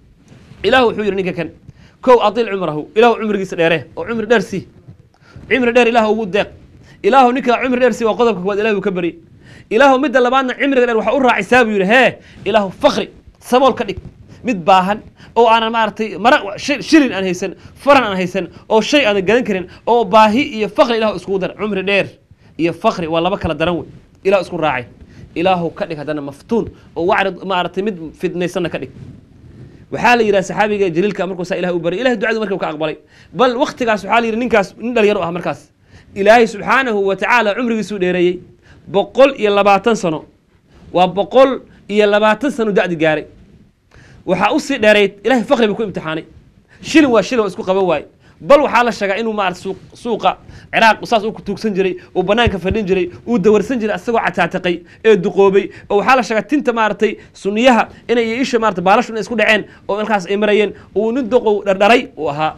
ilaahu wuxuu yidhi ninka kan kow atil cumrahu ilaahu cumrigiisa dheere oo cumri dheer sii cumri dheer ilaahu ugu deeq ilaahu ninka cumri dheer sii waa qodobka koowaad ilahi buu ka baryay ilaahu midda labaadna cimriga dheer waxa u raacisaa buu yidhi hee ilaahu fakri sabool ka dhig mid baahan oo aanan maaragtay mara shilin aan haysan faran aan haysan oo shay aanan gadan karin oo baahi iyo fakri ilaahu iskugu dar cumri dheer iyo fakri waa laba kala daran wey ilahu isku raacay ilaahu ka dhig haddana maftuun oo wacrid maaragtay mid fidnaysanna ka dhig waxaa la yidhaha saxaabiga jaliilka markuu saa ilahay u baryay ilahay ducadu markiiba ka aqbalay bal waktigaas waxaa la yidhi ninkaas nin dhalinyaro ah markaas ilaahay subxaanahu wa tacaala cumrigiisuu dheereeyey boqol iyo labaatan sano waa boqol iyo labaatan sano da'di gaaray waxaa usii dheerayd ilahay fakri buu ku imtixaanay shilin waa shilin oo isku qaban waaye bal waxaa la sheegaa inuu maarata suuq suuqa ciraaq saas uu ku tuugsan jiray uu banaanka fadhin jiray uu dawarsan jiray asagoo cataataqay ee duqoobay oo waxaa la sheegaa tinta maaragtay sunniyaha inay iyo isha maarata baalashu inay isku dhaceen oo markaas ay marayeen uu nin doqow dhardharay uu ahaa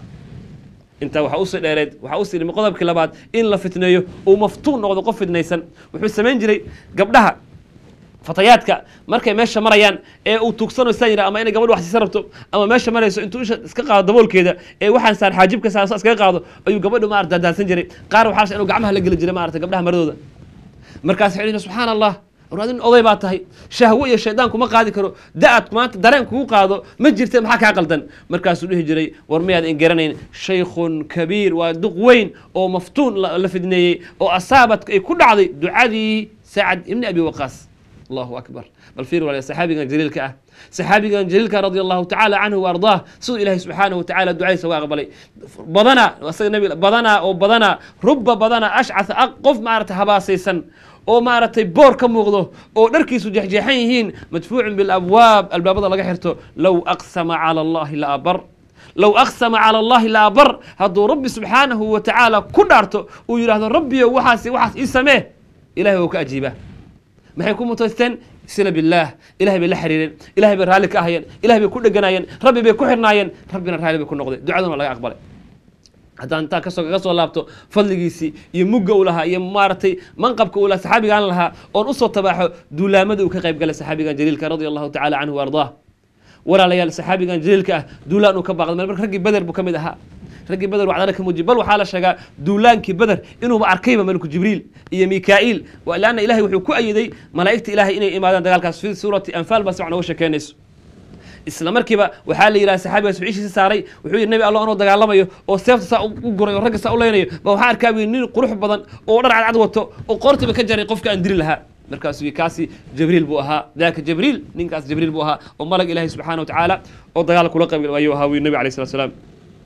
intaa waxaa usii dheereed waxaa usii dhimay qodobkii labaad in la fitneeyo uu maftuun noqdo qof fidnaysan wuxuu samayn jiray gabdhaha fatayaadka markay meesha marayaan ee uu tuugsano saan yidhaha ama inay gabadh wax siisa rabto ama meesha marayso intuu isha iska qaado daboolkeeda ee waxaan saar xaajibka saar saa iskaga qaado ayuu gabadhu maarata daadaansan jiray qaar waxaa la sheegay inuu gacmaha la geli jiray maarata gabdhaha maradooda markaas waxay dhihin subxaana allah adin oday baa tahay shahwo iyo shaydaan kuma qaadi karo da-ad maanta dareen kugu qaado ma jirte maxaa kaa qaldan markaasuu dhihi jiray war miyaad ingaranayn shaykhun kabiir waa duq weyn oo maftuun la fidneeyey oo asaabat ay ku dhacday ducadii sacad ibni abi waqaas allahu akbar bal fiir walaal saxaabigan jaliilka ah saxaabigan jaliilka radi allahu tacaala canhu waardaah siduu ilaahay subxaanahu watacaala ducadiisa uga aqbalay badanaa asaga nabi badanaa oo badanaa rubba badanaa ashcasa qof maarata habaasaysan oo maaragtay boor ka muuqdo oo dharkiisu jeexjeexan yihiin madfuucun bilabwaab albaabada laga xirto low aqsama cala allahi la abar low aqsama cala allahi la abar hadduu rabbi subxaanahu wa tacaala ku dhaarto uu yidhaahdo rabbiyo waxaas waxaas ii samee ilahay waa ka ajiibaa maxay ku mutaysteen sila billaah ilahay bay la xiriireen ilahay bay raalli ka ahayeen ilahay bay ku dheganaayeen rabbi bay ku xirnaayeen rabbina raalli bay ku noqday ducaduna laga aqbalay haddaan intaa kasoo kaga soo laabto fadligiisii iyo mugga uu lahaa iyo maaragtay manqabka uu lahaa saxaabigaan lahaa oon usoo tabaaxo duulaamada uu ka qayb galay saxaabigan jaliilka radia allahu tacala canhu waardaah walaalayaal saxaabigan jaliilka ah duulaan uu ka baaqday marka raggii beder buu ka mid ahaa raggii beder wacdana ka muujiy bal waxaa la sheegaa duulaankii beder inuuba arkayba maliku jibriil iyo mikaa'iil laanna ilahay wuxuu ku ayiday malaa'igta ilahay inay imaadaan dagaalkaas fi suurati anfaal baa si wax nooga sheekeynayso isla markiiba waxaa la yidhaha saxaabigaas wiciishiisa saaray wuxuu yidhi nabi allah anoo dagaalamayo oo seefta saa u guray oo ragga saa u leynayo ba waxaa arkaa bu nin qurux badan oo dhar cadcad wato oo qoortiiba ka jaray qofka aan diri lahaa markaasuu kaasi jibriil buu ahaa daaka jibriil ninkaas jibriil buu ahaa oo malag ilaahay subxaana wa tacaala oo dagaal kula qayb ayuu ahaa wiy nabi alayh salatu salaam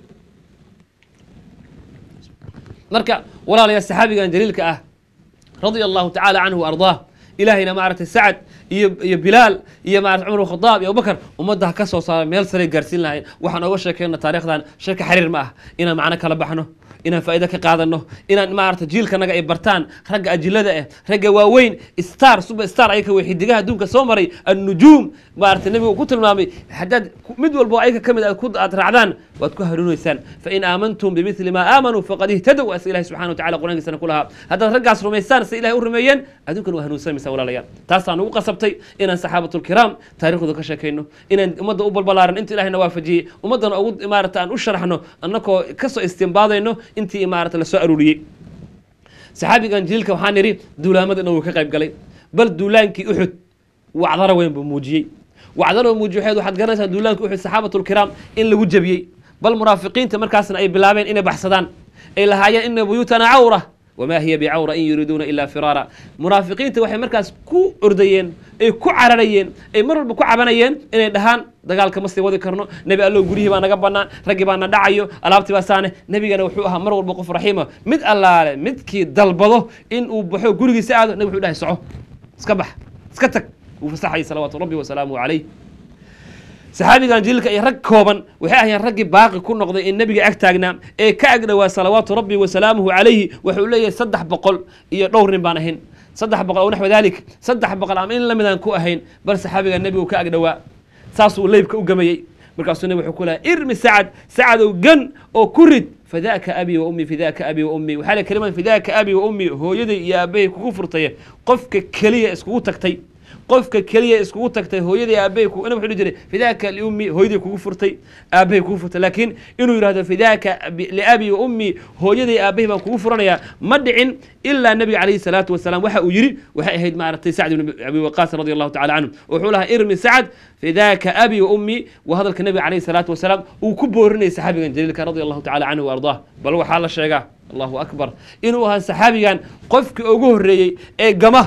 marka walaalayaa saxaabigan jaliilka ah radia allahu tacaala canhu ardaah ilaahayna maaragtay sacad iyo bilaal iyo maarata cumar khadaab iyo abubakar ummadda ka soo saaray meel sare gaarsiin lahayn waxaan oga sheekeyna taariikhdan sheeka xiriir ma ah inaan macno kala baxno inaan faa'iido ka qaadano inaan maarata jiilkanaga ay bartaan ragga ajilada ah ragga waaweyn star super star ayka way xidigaha adduunka soo maray an-nujuum maarata nabigu ku tilmaamay haddaad mid walba ayka kamid ah ku aad raacdaan waad ku haruunaysaan fa in aamantum bimithli ma aamanu faqad ihtadaw as ilaahi subhanahu wa ta'ala quraankiisana kulaha haddaad raggaas rumaysaan si ilaahi u rumeeyeen adduunkan waa hanuunsanaysaa walaalayaal taasaan ugu qasabtay inaan saxaabatul kiraam taariikhdooda ka sheekayno inaan ummadda u balbalaaran inta ilaahina waafajiyey ummaddana ugu maarata aan u sharaxno annakoo kasoo istinbaadayno intii maarata la soo aruuriyey saxaabigan jiilka waxaan nidhi duulaamada inuu ka qayb galay bal duulaankii uxud wacdara weyn buu muujiyey wacdara muujiyey waxaad garanaysaa duulaankii uxud saxaabatul kiraam in lagu jabiyey bal munaafiqiinta markaasna ay bilaabeen inay baxsadaan ay lahaayeen ina buyuutana cawra wamaa hiya bicawra in yuriiduuna ilaa firaara munaafiqiinta waxay markaas ku ordayeen ay ku cararayeen ay mar walba ku cabanayeen inay dhahaan dagaalka ma sii wadi karno nebi allow gurihii baa naga bannaan raggii baa na dhacayo alaabtii baa saane nebigana wuxuu ahaa mar walba qof raxiima mid allaale midkii dalbado in uu baxo gurigiisa aado nebig wuxuu dhahay soco iska bax iska tag wuu fasaxayay salawaatu rabbi wasalaamuhu calayh saxaabigan jiilka iyo rag kooban waxay ahaayeen raggii baaqi ku noqday in nabiga ag taagnaa ee ka ag dhawaa salawaatu rabbi wasalaamuhu calayhi wuxuu leeyahay saddex boqol iyo dhowr nin baan ahayn saddex boqol oo naxwa dalik saddex boqol ama in la midaan ku ahayn bal saxaabiga nabigu ka ag dhawaa saasuu leybka u gamayey markaasuu nabi wuxuu ku lahaa irmi sacad sacadow gan oo ku rid fadaaka abi wa ummi fadaaka abi wa ummi waxaa la kelimaan fadaaka abi wa ummi hooyaday iyo aabbahay kugu furtay qofka keliya iskugu tagtay qofka kaliya iskugu tagtay hooyadii aabbahay ku inuu wuxuu jiray fidaaka li ummi hooyadii kugu furtay aabbahay kugu furtay laakiin inuu yiraahdo fidaaka li abi wa ummi hooyadii aabbahay baan kugu furanaya ma dhicin illa nabiga calayhi salaatu wasalaam waxa uu yiri waxay ahayd maartay sacd ibn abi waqas radiyallahu ta'ala anhu wuxuu lahaa irmi sacd fidaaka abi wa ummi wa hadalka nabiga calayhi salaatu wasalaam uu ku boorinay saxaabigan jaliilka radiyallahu ta'ala anhu wa ardaah bal waxa la sheegaa allahu akbar inuu ahaa saxaabigan qofkii ugu horeeyay ee gama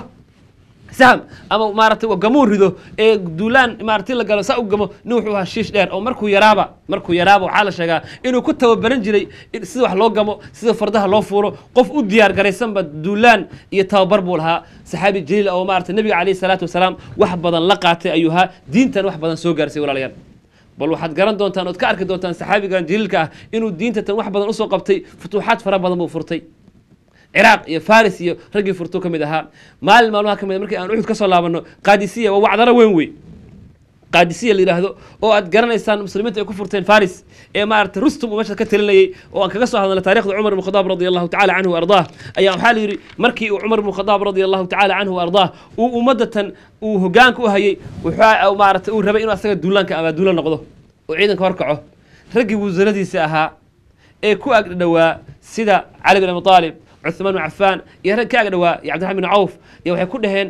سهم أما مارتي وجمهور هذا دولان مارتي لا قالوا سأو جمو نوح وهالشيش دير أو مركو يرابا مركو يرابا وعلى شجع إنه كنت وبرنجري سيد واحد لو جمو سيد فردها لو فورو قف وديار قريسان بدولان يتابر بولها سحابي الجليل أو مارتي النبي عليه الصلاة والسلام واحد بدن لقعت أيها دين تن واحد بدن سوق جرسي ولا ليان بل واحد قرن دونتان وتكارك دونتان سحابي كان جليل كه إنه دين تن واحد بدن أسوق قبتي فتوحات فرا بدن بفرتي عراق يا فارس يا رجل فرتو كميد ها مال مالها كميد مركي أنا أحد كسر لابنه قادسية ووعدنا وين وين قادسية اللي رهدو أو أتقرن إنسان مسلمين يكون فرتين فارس إيه ما أرت رستم ومشى كتر لي أو أنك قصة هذا تاريخ عمر بن الخطاب رضي الله تعالى عنه وأرضاه أيام حالي مركي عمر بن الخطاب رضي الله تعالى عنه وأرضاه ومدة وهجانك وهي وحا أو ما أرت وربع إنه أستجد دولان كأما دولان نقضه وعيدا كوركعه رجل وزردي ساها إيه كو أقدوا سيدا علي بن أبي طالب عثمان وعفان يا رجال كأجدوا يا عبد الرحمن بن عوف يا وحي كلهن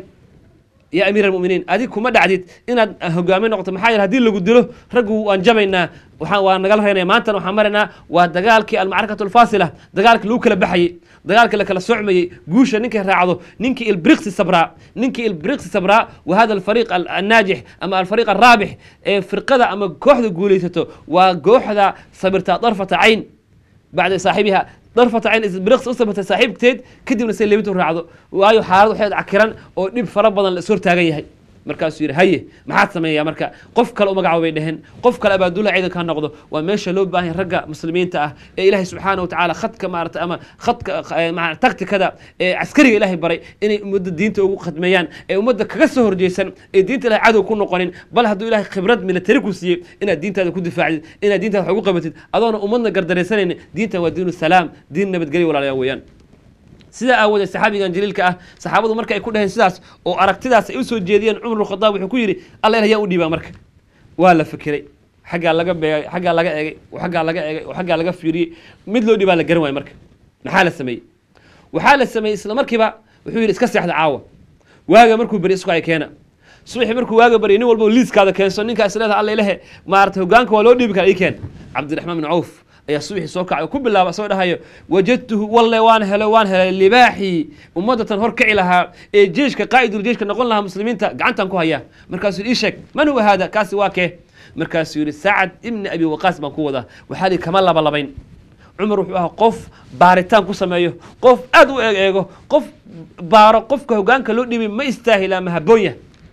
يا أمير المؤمنين أديكم ما دعديت إن هجامين نقطة محايل هذه اللي قلت له رجوا وأنجبنا ونقالها هنا مانتنا وحمرنا ودجالك المعركة الفاصلة دجالك لوك لبحي دجالك لك السعمي جوش نينك راعده نينك البريقس السبراء نينك البريقس السبراء وهذا الفريق الناجح أما الفريق الرابح فرقة أما جوحد جوليته وجوحد صبرت طرفة عين بعد صاحبها ضرفة عين إذا برقص أصبت صاحب كتير كده من سلمته الرعدو وأيو حارد وحيد عكران ونب فربنا السور تاجي هاي مركز سير هاي ما حد سمية مركز قف كلا أمجع بينهن قف كلا أبدول عيد كان نقضه وماشى لو باه رجع مسلمين تأه إلهي سبحانه وتعالى خط كما أما خط مع تكت كذا عسكري إلهي بري إن مدة دين تو خدميان ومدة كسر جيسن الدين تلا عدو يكون قانين بل هدو إلهي خبرات من التركوسية إن الدين تلا كود فاعل إن الدين تلا حقوق بتد أظن أمنا قدر إن دين تلا دين السلام دين نبتجري ولا يويان سيدا أول الصحابي كان جليل كأه صحابته مركا يكون هن سداس أو أركتداس يوسف جديان عمر الخطاب وحكيري الله يرجع ودي بمركا ولا فكري حاجة لقى بي حاجة لقى وحاجة لقى وحاجة لقى فيري مثله دي بالك جرواي مركا محال السمي وحال السمي إسلام مركبة وحيري اسكسر أحد عاوة واجا مركو بريسكو عي كينا صبح مركو واجا بريني والبوليس كذا كان صنين كأسئلة الله إله ما أرته جانك ولو دي بكري كان عبد الرحمن بن عوف يا صبحي سوكع وكب الله بسوي هاي وجدته والله وان هلا وان هلا اللباحي ومدة هركع لها الجيش كقائد الجيش كنا نقول لها مسلمين قعنتهم كوهيا مركز الإيشك من هو هذا كاس واكه مركز يوري سعد ابن أبي وقاص من قوة وحالي كمان لا بين عمر وحوها قف بارتان كسمايه قف أدو إيجو قف بار قف كهجان كلودي ما يستاهل مهبوية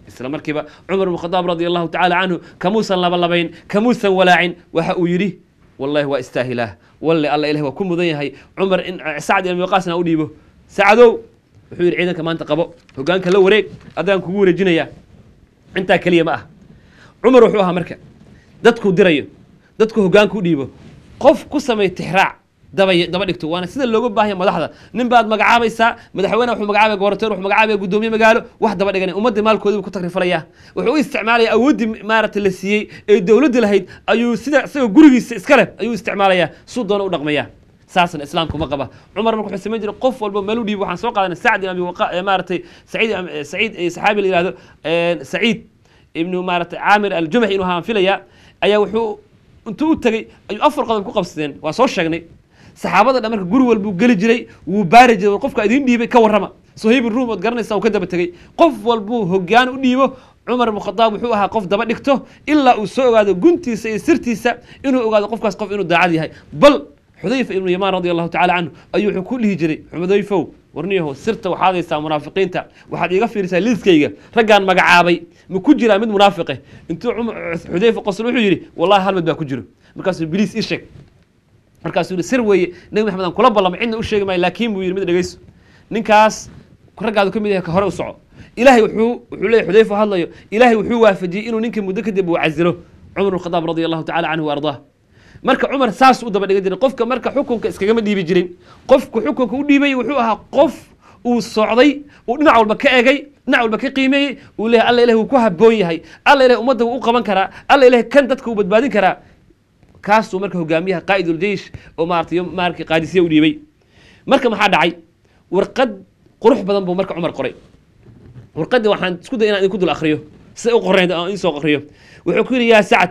isla markiiba cumar ibn khadaab radi allahu tacaala canhu kamuusan labalabayn kamuusan walaacin waxa uu yidhi wallahi waa istaahilaah walle alla ilahi waa ku mudan yahay cumar in sacd ibn waqaasna u dhiibo sacdow wuxuu yidhi ciidanka maanta qabo hogaanka la wareeg adaan kugu wareejinayaa intaa keliya ma ah cumar wuxuu ahaa marka dadku dirayo dadku hogaanka u dhiibo qof ku sameey tixraac daba daba dhigto waana sida looga baahan madaxda nin baad magacaabaysaa madaxweyne wuxuu magacaabay goorteer wuxuu magacaabay gudoomiye magaalo wax daba dhigan ummadda maalkooda ku takrifalaya wuxuu u isticmaalaya awoodii maarata la siiyey ee dawladda lahayd ayuu sida isagoo gurigiisa iska leh ayuu isticmaalaya suu doona u dhaqmaya saasna islaamku ma qaba cumar markuu wuxuu sameyn jiray qof walba meel u dhiib waxaan soo qaadanay sacd ibn abi waqa maarata saciid saciid saxaabi la yiraahdo saciid ibn maarata aamir al-jumahi inuu haan filaya ayaa wuxuu intuu u tagay ayuu afar qodob ku qabsadeen waa soo sheegnay saxaabada dhan marka guri walbuu geli jiray wuu baari jiray qofka idin dhiibay ka warrama sohayb ruum oo garanaysa uu ka daba tagay qof walbuu hogaan u dhiibo cumar ibn khadaab wuxuu ahaa qof daba dhigto ilaa uu soo ogaado guntiisa iyo sirtiisa inuu ogaado qofkaas qof inuu daacad yahay bal xudayfa ibn yamaan radi allahu tacaala canhu ayuu wuxuu ku dhihi jiray xudayfow warniyahow sirta waxaad haysaa munaafiqiinta waxaad iiga fiirisaa liiskayga raggaan magacaabay ma ku jiraa mid munaafiqe intuu xudayfa qosol wuxuu yidhi wallahi hal mid baa ku jiro markaasuu biliis ii sheeg markaasuu yidhi sir weeye nebi maxamed aan kula ballamay cidna u sheegi maayo laakiin buu yidhi mid dhegeyso ninkaas raggaadu ka mid yahay ka hore u soco ilaahay wuxuu wuxuu leeyahay xudayfa hadlayo ilaahay wuxuu waafajiyey inuu ninkii muddo kadib uu casilo cumar ibn khadaab radi allahu tacaala canhu wa ardaah marka cumar saas u daba dhigan jiray qofka marka xukunka iskagama dhiibi jirin qofku xukunka u dhiibay wuxuu ahaa qof uu socday uu dhinac walba ka egay dhinac walba ka qiimeeyey uu leeyahay alla ilahi wuu ku habboon yahay alla ilahi ummadda wuu u qaban karaa alla ilahi kan dadka uu badbaadin karaa kaasuu marka hogaamiyaha qaa'idul jeysh oo maartay maarkii qaadisiya u dhiibay marka maxaa dhacay warqad qurux badan buu marka cumar qoray warqadii waxaan isku day inaan idinku dul akhriyo sida u qorreyd aan in soo akhriyo wuxuu ku yidhi yaa sacad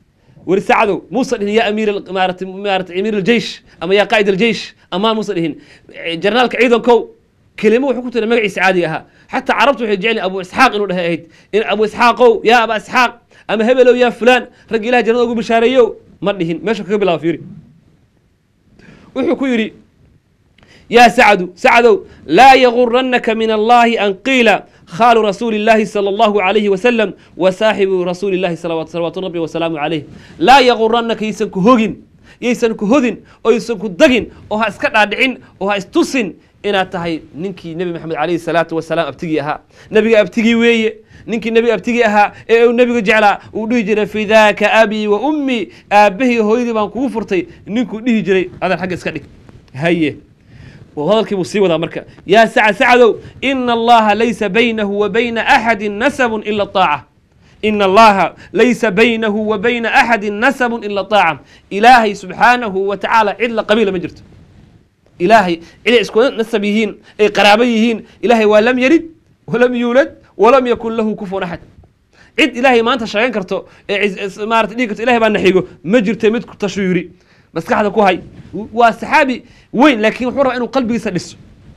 ور سعدوا موسى يا امير اماره اماره امير الجيش اما يا قائد الجيش اما موسى دهين جنرالك عيدن كو كلمه وحو كنت مغعي سعادي اها حتى عرفت وحي جعلي ابو اسحاق انه دهيد إن ابو اسحاق يا ابو اسحاق اما هبلو يا فلان رجل الله جنود ابو بشاريو ما دهين ماشي كبلا فيري وحو كيري يا سعد سعدوا لا يغرنك من الله ان قيل خال رسول الله صلى الله عليه وسلم وصاحب رسول الله صلوات صلوات ربي وسلامه عليه لا يغرنك يسنك هوجن يسنك هذن او يسنك دغن او ها اسك دادعين او ها استوسن انا تahay ninkii nabi maxamed alayhi salatu wasalaam abtigi aha nabiga abtigi weeye ninkii nabi abtigi aha ee uu nabiga jeclaa uu dhihi jiray fidaaka abi wa ummi aabahi hooyadii baan kugu furtay ninkuu dhihi jiray adan xagga iska dhig haye وهذا كيف يصيب هذا مركب يا سعد سعدوا إن الله ليس بينه وبين أحد نسب إلا الطاعة إن الله ليس بينه وبين أحد نسب إلا الطاعة إلهي سبحانه وتعالى إلا قبيلة مجرت إلهي إلى إسكون نسبيهين إيه قرابيهين إلهي ولم يلد ولم يولد ولم يكن له كفوا أحد عد إلهي ما أنت شايين كرتو ما رت ليك إلهي بان نحيجو مجرت متك تشويري بس كحدا كوهاي وصحابي وين لكن وحورة إنه قلبي يسلس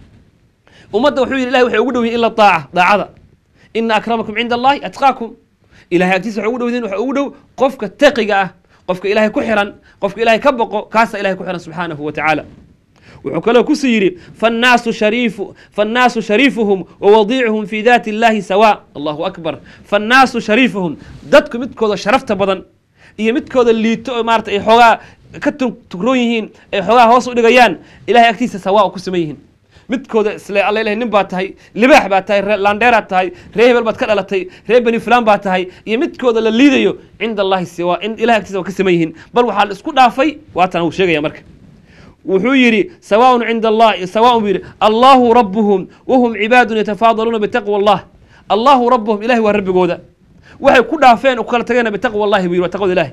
ومدة وحوي الله وحيقوله إلا الطاعة طاعة إن أكرمكم عند الله أتقاكم إلهي أكتيس وحيقوله ذين وحيقوله قفك التقيقة قفك إلهي كحرا قفك إلهي كبقو كاس إلهي كحرا سبحانه وتعالى وحكله كسيري فالناس شريف فالناس شريفهم ووضيعهم في ذات الله سواء الله أكبر فالناس شريفهم دتكم متكوذا شرفت بدن إيه متكوذا اللي مارت إيه حوغا كتم تكرويهين إيه حوغا هوسو دغيان إلهي أكتيس سواء كسميهن midkooda isla alla ilaahay nin baa tahay libaax baa tahay laandheera tahay reebel baad ka dhalatay reebani fulan baa tahay iyo midkooda la liidayo inda allah siwa in ilaahay agtiisa ka sameeyeen bal waxa la isku dhaafay waatan uu sheegaya marka wuxuu yiri sawaa'un inda allah sawaa'un yiri allahu rabbuhum wa hum ibadun yatafadaluna bi taqwa allah allahu rabbuhum ilaahi wa rabbigooda waxay ku dhaafeen oo kala tageen bi taqwa allah wa taqwa ilaahi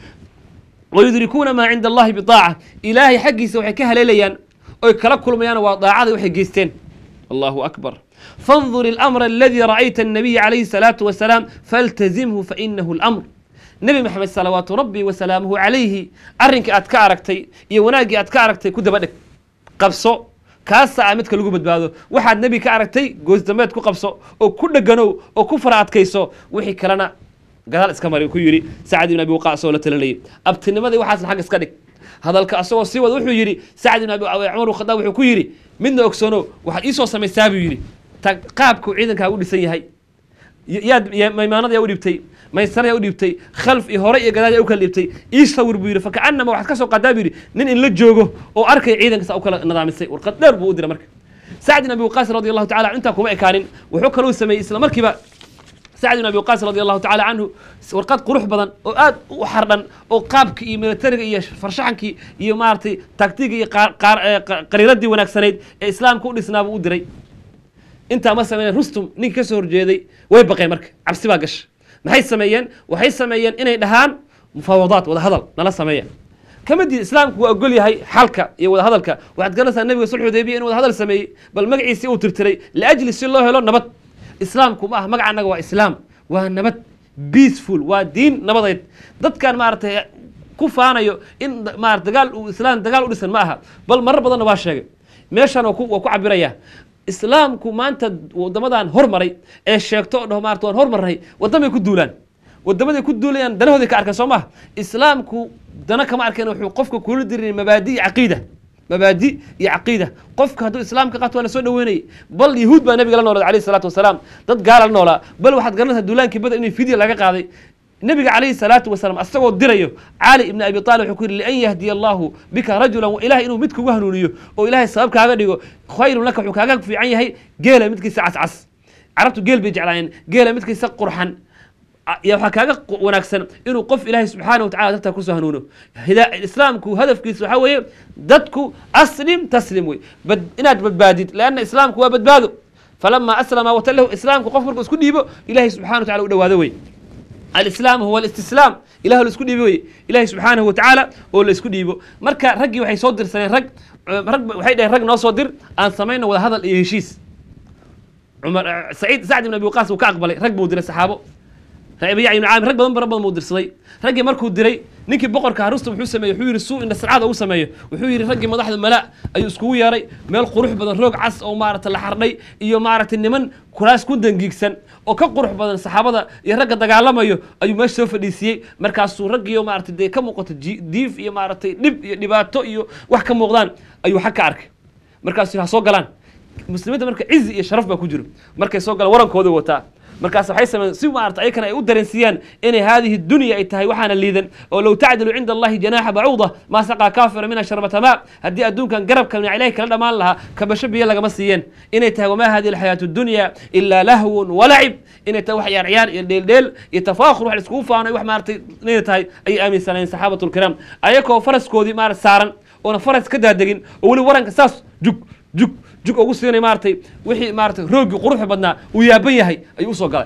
ويدركون ما عند الله بطاعه ilaahay xaqiisa waxay ka haleelayaan أي كلا كل ما ينوى ضاعة وحي جيستين الله أكبر فانظر الأمر الذي رأيت النبي عليه الصلاة والسلام فالتزمه فإنه الأمر نبي محمد صلوات ربي وسلامه عليه أرنك أتكاركتي يوناجي أتكاركتي كده بدك قبصو كاسة عمتك لقوا بدبادو واحد نبي كاركتي جوز دمات كو قبصو أو كل جنو أو كفر عتكيسو وحي كلنا قال إسكامري كيوري سعد بن أبي وقاص ولا تللي أبتني ماذا واحد الحق إسكادك هذا الكأسوا سوى وحو يري سعد بن أبي عمر وخدام وحو كو يري من أكسونو واحد إيسو سمي سابي يري قابكو عيدن كاقول سيهاي يا يا ميمانة يا وديبتي ميسرة يا وديبتي خلف إهراء يجداد يأكل ديبتي إيش صور بيره فكأنما واحد كسر قدابيري نين إن لجوجه أو أركي عيدا كسر أكل نظام السيء والقدر بودر مرك سعد بن أبي وقاص رضي الله تعالى عنه كما كان وحكروا سمي إسلام مركبة سعد بن أبي وقاص رضي الله تعالى عنه ورقد قروح بدن وآد وحردا وقابك يمترق إيش فرشعنك يمارتي تكتيك قريردي ونكسنيد إسلام كل سناب ودري أنت مثلا رستم نين كسر جيدي ويبقى مرك عبسي باقش ما هي سميين وهي سميين إنه دهان مفاوضات ولا هذا لا سميين كم دي الإسلام وأقول لي هاي حلقة ولا هذا وعد جلس النبي صلى الله عليه وسلم ولا هذا السمي بل مجلس يسوي ترتري لأجل السي الله لون نبت إسلامكم آه مجا عنك وإسلام ونبت بيسفول ودين نبضيت ضد كان مارته كوفانا يو إن مارت قال وإسلام دقال ولسن معها بل مرة بدنا باشة ماشان وكو وكو عبرية إسلامكم ما أنت ودمدان هرمري إيش شيكتو إنه مارتون هرمري ودم يكون دولان ودمد يكون دولان ده هذيك أركان سماه إسلامكم دنا كما أركان وحقوقك كل دري مبادئ عقيدة مبادئ عقيدة قفك هذا الإسلام كقط ولا سوى ويني بل يهود بالنبي قال لنا عليه الصلاة والسلام ضد قال لنا لا بل واحد قال لنا الدولان كي بدأ إنه يفيدي لقى قاضي النبي عليه الصلاة والسلام استوى الدريو علي ابن أبي طالب يقول لأن يهدي الله بك رجلا وإله إنه متك وهنونيه وإله سببك هذا خير لك حكاك في عينه جيل متك سعس عس عرفت جيل بيجعلين جيل متك سق قرحا يا حكاك ونكسن إنه قف إله سبحانه وتعالى تتكو سهنونه هذا الإسلام كو هدف كيس وحوي دتكو أسلم تسلموي بد إناد بدبادد لأن إسلامك هو بدبادو فلما أسلم وتله إسلامك قف مركز كل يبو إله سبحانه وتعالى ودوا هذوي الإسلام هو الاستسلام إله اللي يسكن يبوي إله سبحانه وتعالى هو اللي يسكن يبو مركا رجي وحي صدر سنة رج رج وحي ده رج نصدر أن سمينا وهذا هذا الإيشيس عمر سعيد سعد بن أبي وقاص وكأقبل رج بودر السحابة ربيع بن عامر رج بدن برب مودر صدي رجي مركو دري نيكي بقر كهرستم وحو سميه وحو يري السوق إن السرعة أو سميه وحو يري رجي مضح الملاء أي اسكو ياري مال قروح بدن روق عس أو مارة الحرني إيو مارة النمن كراس كندن جيكسن oo ka qurux badan saxaabada iyo ragga dagaalamayo ayuu meesha soo fadhiisiyay markaas uu rag iyo maartay de ka muuqato diif iyo maartay dib iyo dhibaato iyo wax ka muuqdaan ayuu xaq ka arkay markaas ha soo galaan muslimiinta marka ciz iyo sharaf ba ku jiro markay soo galaan warankooda wataa markaas waxay sameeyeen si maartay ay kana ay u dareensiyaan in hadhihi dunya ay tahay waxana liidan oo law ta'dilu inda Allah janaha ba'uda ma saqa kafir min sharbata ma hadii adduunkan garabkan ilayka kala dhamaan laha ka basho biyo laga ma siiyeen inay tahay wama hadhihi alhayatu dunya illa lahwun wa la'ib inay tahay wax yar yar iyo dheel dheel iyo tafaakhur wax isku faanay wax maartay inay tahay ay aaminsaneen saxaabatul kiram ayakoo faraskoodii maar saaran oo faras ka daadagin oo wali waranka saas jug jug jug ugu siinay maartay wixii maartay roogi qurux badnaa uu yaaban yahay ay u soo galay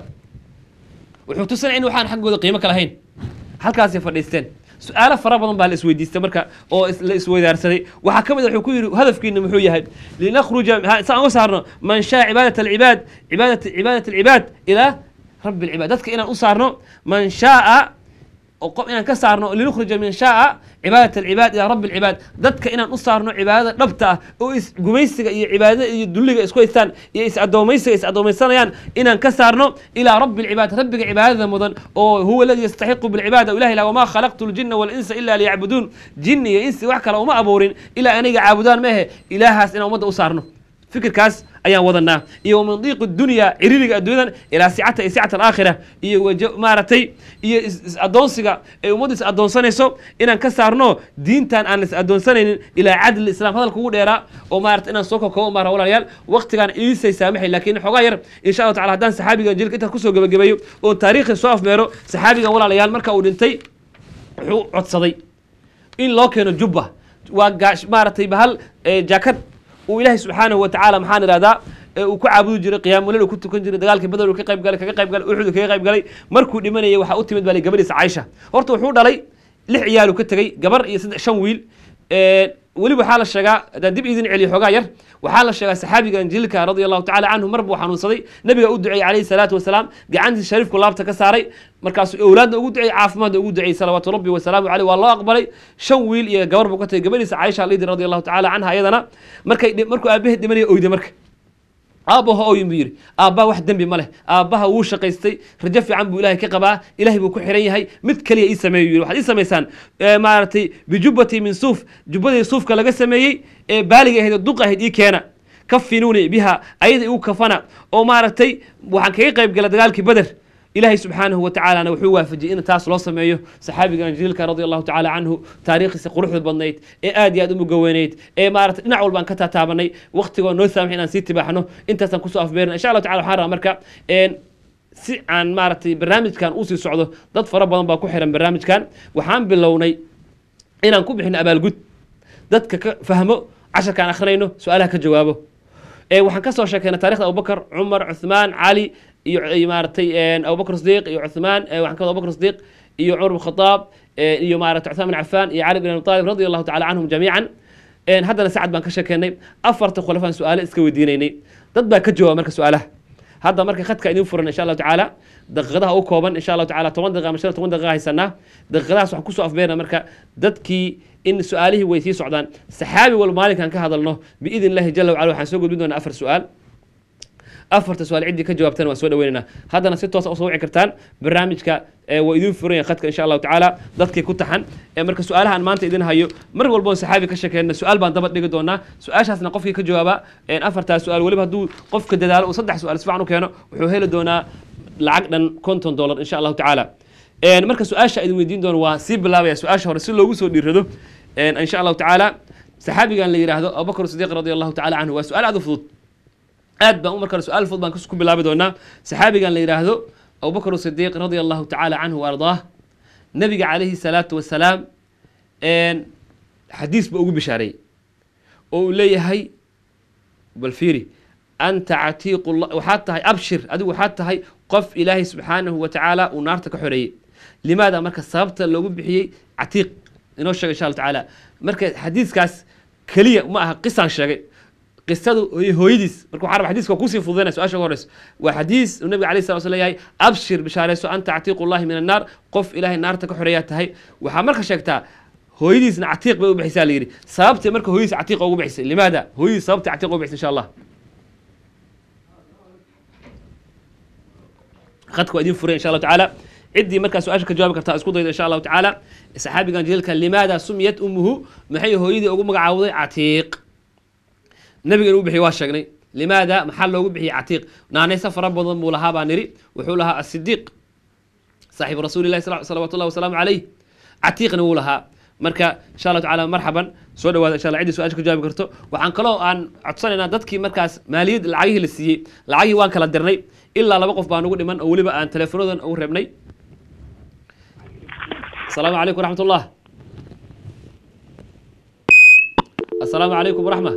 wuxuu tusanay in waxaan xaqooda qiimo kala hayn halkaas ay fadhiisteen su'aalo fara badan baa la isweydiistay marka oo la isweydaarsaday waxa kamid ah wuxuu ku yiri hadafkiina muxuu yahay linakhruja saan u saarno man shaa ibadat al-ibad ibadat ibadat al-ibad ila rabb al-ibad dadka inaan u saarno man shaa وقم إن كسرنا لنخرج من شاء عبادة العباد إلى رب العباد ذاتك إن أصارنا عبادة نبتة وإس جميسك عبادة يدلك إسكويستان يس أدوميسك يس أدوميستان يعني إن كسرنا إلى رب العباد ربك عبادة مضن وهو الذي يستحق بالعبادة وإله لا وما خلقت الجن والإنس إلا ليعبدون جن إنس وحكر وما أبورين إلا أن يعبدون ما هي إلهاس إن أمد أصارنا فكر كاس أيام وضنا يوم من ضيق الدنيا عريرك الدنيا إلى سعة سعة الآخرة يو مارتي يو أدونسك يو مدرس أدونسانيسو إن كسرنا دين تان أنس أدونسانين إلى عدل الإسلام هذا الكود يرى ومارت إن سوكو كو مارا ولا ريال وقت كان إيسا يسامحي لكن حقاير إن شاء الله تعالى هدان سحابي جيل كده كسو جب جبيو وتاريخ الصوف ميرو سحابي ولا ريال مركا ودنتي عد صدي إن لو كانوا جبة وقاش مارتي بهال جاكت وإلهي سبحانه وتعالى محان هذا وكعبود جري قيام وليل وكنت كنت جري دجال كبدل وكقيب قال كقيب قال أحد كقيب قال مركو دمني وحا أتمد بالي قبل عائشة هرت وحود علي لح عيال وكتجي قبر يسد شنويل ولي بحال الشجاع ده دب إذن علي حجاير وحال الشجاع سحابي كان جيلك رضي الله تعالى عنه مربو حنون صدي نبي أدعي عليه الصلاة والسلام جعند الشريف كلاب تكسري مركز أولاد أدعي عافمة أدعي صلوات ربي وسلامه عليه والله أقبلي شنويل يا قبر بكتة قبل عائشة رضي الله تعالى عنها أيضا مركي مركو أبيه دمني أويد مرك أبوها أو يمبير أبا واحد دم بمله أباها وش قيستي رجف عن بوله كقبا إلهي بكحريه هاي متكلي إسماعيل واحد إسماعيل آه مارتي بجبتي من صوف جبتي صوف كلا جسمي آه بالغ هذا الدقة هدي كنا kafinuuni biha ayada igu kafana oo maaragtay waxaan kaga qayb galay dagaalkii beder ilaahay subxaanahu wa tacaalana wuxuu waafajiyey in taas loo sameeyo saxaabigan jaliilka radia allahu tacaala canhu taariikhiisa quruxda badnayd ee aad iyo aad u mugaweynayd ee maaragtay dhinac walbaan ka taataabanay waqtigoo noo saamax inaan sii tibaaxno intaasaan kusoo afbeerina insha allahu tacala waxaan rabaa marka si aan maaragtay barnaamijkan usii socdo dad fara badan baa ku xiran barnaamijkan waxaan bilownay inaan ku bixino abaalgud dadka ka fahmo casharkaan akrinayno su-aalaha ka jawaabo waxaan ka soo sheekeynay taarikhda abubakar cumar cuthmaan cali iyo maaragtay abubakr sidiiq iyo cuthmaan waxaan ka wada abubakr sidiiq iyo cumar bin khataab iyo maaragtay cuthmaan bin cafaan iyo cali bin abi talib radia allahu tacala canhum jamiican haddana sacad baan ka sheekeynay afarta khulafaan su-aale iska weydiinaynay dad baa ka jawaaba marka su-aalaha hadda marka khadka idin furan insha allahu tacaala daqiiqadaha u kooban insha allahu tacaala toban daqiiqa ama shan toban daqiiqa haysanaa daqiiqadahaas waxaan kusoo afbeerna marka dadkii in su-aalihii way sii socdaan saxaabi walba maalinkan ka hadalno biidn illahi jala wacala waxaan soo gudbin doonaa afar su-aal afarta su-aal ciddii ka jawaabtana waan soo dhaweynaynaa haddana si toosa usoo wici kartaan barnaamijka waa idin furan yahay khadka insha allahu tacaala dadkii ku taxan marka su-aalahan maanta idin hayo mar walba oo saxaabi ka sheekeyna su-aal baan daba dhigi doonaa su-aashaasna qofkii ka jawaaba afartaa su-aal weliba hadduu qofka dadaalo uu saddex su-aal si fiican u keeno wuxuu heli doonaa lacag dhan konton dollar insha allahu tacaala marka su-aasha idin weydiin doono waa sii bilaabaya su-aasha hore si loogu soo dhiirado insha allahu tacaala saxaabigan la yidhaahdo abubakr sidiiq radia allahu tacala canhu waa su-aal aad u fudud aad baan u markale su-aal fudud baan ku bilaabi doonaa saxaabigan la yidhaahdo abubakr sidiiq radia allahu tacaala canhu waardaah nabiga calayhi salaatu wasalaam xadiis ba ugu bishaareeyey oo uu leeyahay bal fiiri anta catiiqu waxaad tahay abshir adigu waxaad tahay qof ilaahay subxaanahu wa tacaala uu naarta ka xoreeyey limaada marka sababta loogu bixiyey catiiq inoo sheegay insha allahu tacaala marka xadiiskaas keliya ma aha qisaan sheegay qisadu hooyadiis marka waxaa raba xadiiska waa kusii fududaynaya su-aasha ugu horeyso waa xadiis uu nabiga alayhi salatu leeyahay abshir bishaareyso anta catiiqu llahi min annaar qof ilaahay naarta ka xoreeyaa tahay waxaa marka sheegtaa hooyadiisna catiiq bay u bixisaa la yidhi sababtay marka hooyadiis catiiqa ugu bixisay limaada hooyadiis sababtay catiiqa ugu bixisay insha allah khadka waa idin furay insha allahu tacaala ciddii markaa su-aasha ka jawaabi kartaa isku daydo insha allahu tacaala saxaabigan jaliilka limaada sumiyat umuhu maxay hooyadii ugu magacaawday catiiq nabiga inuu bixiy waa sheegnay limaada maxaa loogu bixiyey catiiq naanaysa fara badan buu lahaa baa niri wuxuu lahaa asidiiq saaxibu rasuuli llahi salawaatu llahi wasalaamu calayh catiiqna wuu lahaa marka insha allahu tacaala marxaban soo dhawaada insha allah ciddii su-aasha ka jawaabi karto waxaan kaloo aan codsanaynaa dadkii markaas maaliyad lacagihii la siiyey lacagihii waan kala dirnay ilaa laba qof baan ugu dhiman oo weliba aan teleefonadan ugu reebnay asalaamu calaykum waraxmat ullah assalaamu calaykum waraxma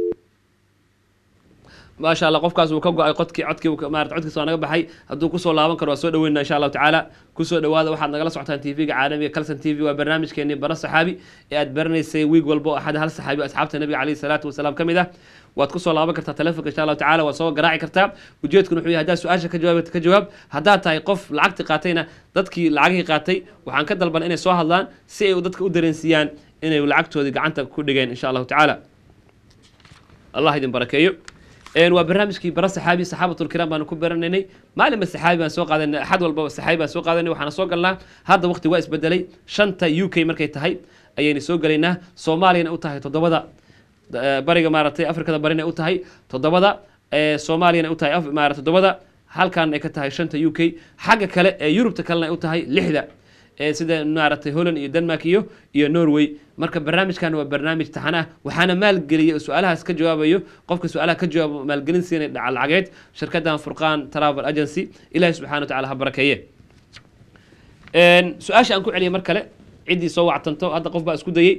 ما شاء الله قفكاس وكجو أي قدك عدك ومارت عدك صار نجبه حي هدو كسر لابن كروا سود وين إن شاء الله تعالى كسر دواد واحد نجلس وحتى تي في عالمي كلسن تي في وبرنامج كأني برا صحابي ياد برني سي ويج والبو أحد هالصحابي أصحاب النبي عليه الصلاة والسلام كم ده وتكسر لابن كرت تلفك إن شاء الله تعالى وصور جراعي كرتاب وجيت كنوا حوي هذا سؤال كجواب كجواب هذا تاي قف العقد قاتينا ضدك العقد قاتي وحن كدل بن إني سواه الله سي وضدك ودرنسيان إني العقد هذي قعنتك كل جين إن شاء الله تعالى الله يديم بركيه إن وبرنامجكي برا صحابي صحابة الكرام بانو كبرنني معلم الصحابي بان سوق هذا أحد والبا الصحابي بان سوق هذا وحنا سوق الله هذا وقت وايس بدلي شنطة يوكي مركي تهي أيني سوق لنا صوماليا أو تهي تضبضا بريغا مارتي أفريقيا برينا أو تهي تضبضا صوماليا أو تهي مارت تضبضا هل كان إك تهي شنطة يوكي حاجة كلا يوروب تكلنا أو تهي لحدة سيدا مارتي هولن iyo Denmark iyo iyo Norway marka barnaamijkan waa barnaamij taxana waxaana maal geliyo su'aalahaas ka jawaabayo qofka su'aalaha ka jawaabo maal gelin siinay dhacal lacageed shirkaddan Furqaan Travel Agency Ilaahay subhanahu wa ta'ala ha barakeeye een su'aasha aan ku celiyo mar kale cidii soo wactanto hadda qof baa isku dayay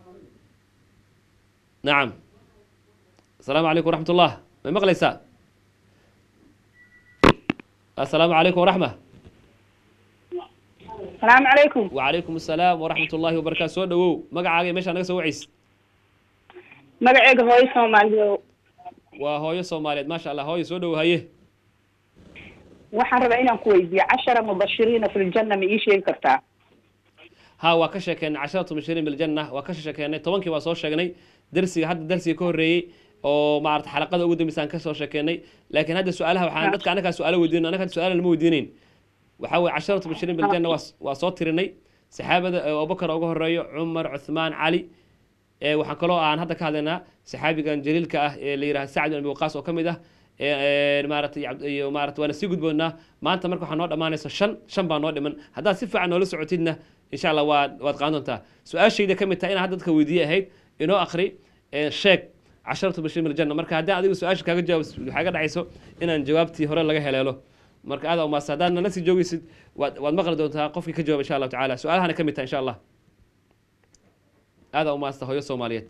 naam assalaamu alaykum waraxmatullah ma maqlaysaa assalaamu alaykum waraxmah السلام عليكم وعليكم السلام ورحمة الله وبركاته سو دhowow magacaaga meesha naga soo waciis magacayga hooyo Soomaaliyeed waa hooyo Soomaaliyeed ma sha Allah hooyo soo dhow haye waxaan rabaa inaan ku weydiiyo cashara mubashiriina fil janna ma ii sheegi kartaa ha waa ka sheekeen casharatu mubashiriin bil janna waa ka sheekeenay tobankii waa soo sheegnay darsiga hadda darsiga ka horeeyay oo maarta xalaqada ugu dambeysay ka soo sheekeenay laakiin hadda su'aalaha waxaan dadka anaga su'aalo weydiinay anaga su'aalo lama weydiinayn وحاول عشرة مبشرين بالجنة وصوت رني سحابة أبو بكر أبو هرية عمر عثمان علي ee waxaan kaloo aan hadda ka hadlaynaa saxaabigan jaliilka ah ee la yiraahdo Sacd ibn Abi Waqqas oo kamid ah ee maaratay iyo maaratay waana sii gudboonaa maanta marka waxaan noo dhamaanayso shan shan baa noo dhiman haddaad si fiican noola socotidna insha Allah waad waad qaadan doontaa su-aashayda kamid tahay inaan hadda dadka weydiiyay ahayd inoo akhri sheeg casharatu bashir min janna marka haddii adigu su-aasha kaaga jawaab waxaa ka dhacayso inaan jawaabtii hore laga heleelo marka aad umaas haddaad nala sii joogaysid waad waad maqli doontaa qofkii ka jawaab insha Allah tacaala su-aalahana kamid tahay insha Allah aad umaasta hooyo Soomaaliyeed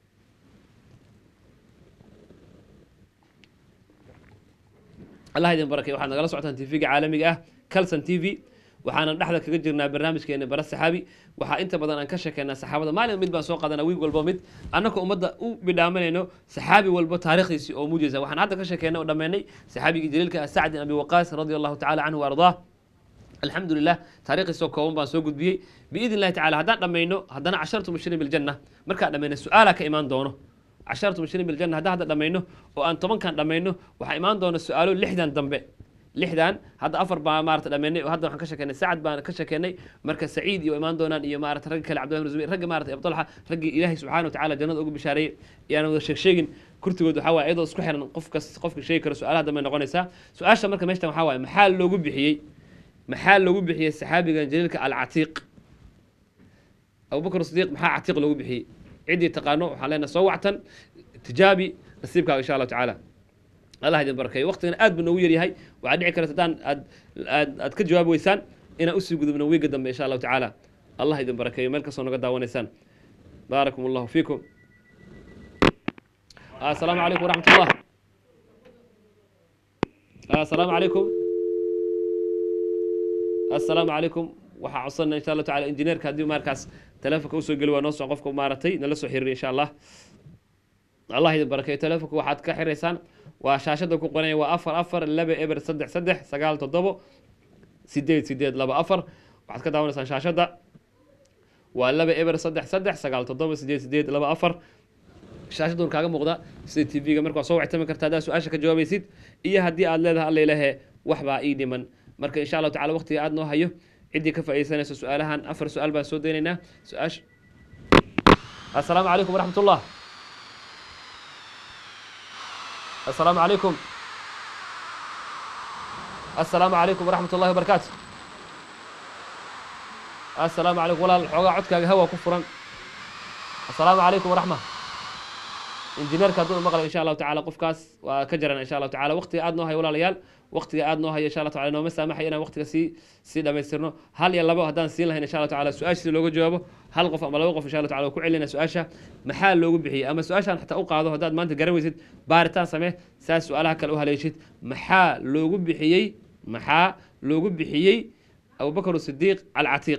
الله يدين بركة وحنا نقول صوتنا تي في عالمي اه كلسن تي في وحنا نحضر كجر جرنا برنامج كأنه برا السحابي وح أنت بدنا نكشف كأن السحابة ما لهم مد بسوق هذا نوي والبومد أنا كأمد أو بدعمل إنه سحابي والبو تاريخي أو موجزة وحنا هذا كشف كأنه قدامني سحابي جليل كسعد بن أبي وقاص رضي الله تعالى عنه وأرضاه الحمد لله تاريخ السوق كون بسوق بيه بإذن الله تعالى هذا لما إنه هذا عشرة مبشرين بالجنة مركز لما إنه سؤالك كإيمان دونه عشرة مبشرين بالجنة هذا هذا لما إنه وأن طبعا كان لما إنه وحيمان دون السؤال لحدا ضمبه لحدان هذا أفر بمارة الأماني وهذا عن كشة كان سعد بان كشة كان مركز سعيد وإيمان دونان يا مارة رجل عبد الله بن الزبير رجل مارة أبطلها رجل إلهي سبحانه وتعالى جنة أقول بشاري يعني وش شيء كرت جود حوا أيضا سكحر قف كس قف شيء كر سؤال هذا من نقنسه سؤال شمرك ما يشتم حوا محل لو جب حيي محل لو جب حيي السحابي كان جليل العتيق أبو بكر الصديق محل عتيق لو جب حيي عدي تقانو حالنا صوعة تجابي نسيبك إن شاء الله تعالى الله يدين بركة وقتنا أد بنوير هاي وعد عكرة تان أد أد أد كجواب ويسان إن أسي قد بنوي قدام إن شاء الله تعالى الله يدين بركة ملك صنع قد ونسان باركم الله فيكم آه السلام عليكم ورحمة الله آه السلام عليكم السلام عليكم وحصلنا إن شاء الله تعالى إنجنير كاديو مركز تلفك وسوق الوا نص قفكم مارتي نلسو حري إن شاء الله الله يدين بركة تلفك وحد كحريسان وشاشة كوقنية وأفر أفر لبا إبر صدح صدح سجال تضبو سيديد سيديد لبا أفر وحد كده ونسان شاشة ده ولبا إبر صدح صدح سجال تضبو سيديد سيديد لبا أفر شاشة دون كاغا مقدا سي تي في مركو سو اعتمد كرتا دا سؤاشا كجواب يسيد إيا هدي آد ليدها الله إله وحبا إيدي من مركا إن شاء الله تعالى وقتي آد نو هيو عدي كفا إيسانة سؤالها أفر سؤال با سو دينينا سؤاش السلام عليكم ورحمة الله السلام عليكم السلام عليكم ورحمة الله وبركاته السلام عليكم ولا الحوغا عدك هوا كفرا السلام عليكم ورحمة انجينير كادو مقل إن شاء الله تعالى قفكاس وكجرنا إن شاء الله تعالى وقتي آدنو هاي ولا ليال وقتي آدنو هاي إن شاء الله تعالى نو مسامح ينا وقتي سي سي لما يصيرنا هل يلا بو هدان سين لهن إن شاء الله تعالى سؤال سي لوجو جوابه هل قف أما لو قف إن شاء الله تعالى وكل لنا سؤاشة محل لوجو بحي أما سؤاشة حتى أوقع هذا هدان ما أنت جرويسد بارتان سمه ساس سؤالها كلوها ليشيت محل لوجو بحيي محل لوجو بحيي أبو بكر الصديق العتيق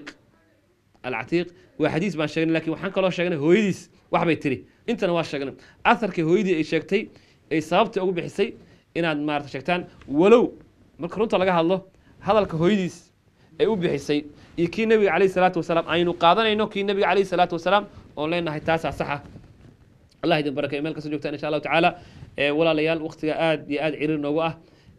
العتيق وحديث ما شغلنا لكن وحن كلاه شغلنا هويديس وحبي تري أنت نواش شغلنا أثر كهويدي أي شكتي أي صابت أقول بحسي إن عند مارت شكتان ولو مكرون طلقها الله هذا الكهويديس أي أقول بحسي يكي النبي عليه الصلاة والسلام عينه قاضنا إنه كي النبي عليه الصلاة والسلام أونلاين هاي تاسع صحة الله يديم بركة ملك سجوكتان إن شاء الله تعالى إيه ولا ليال وقت آد ياد عيرنا نواه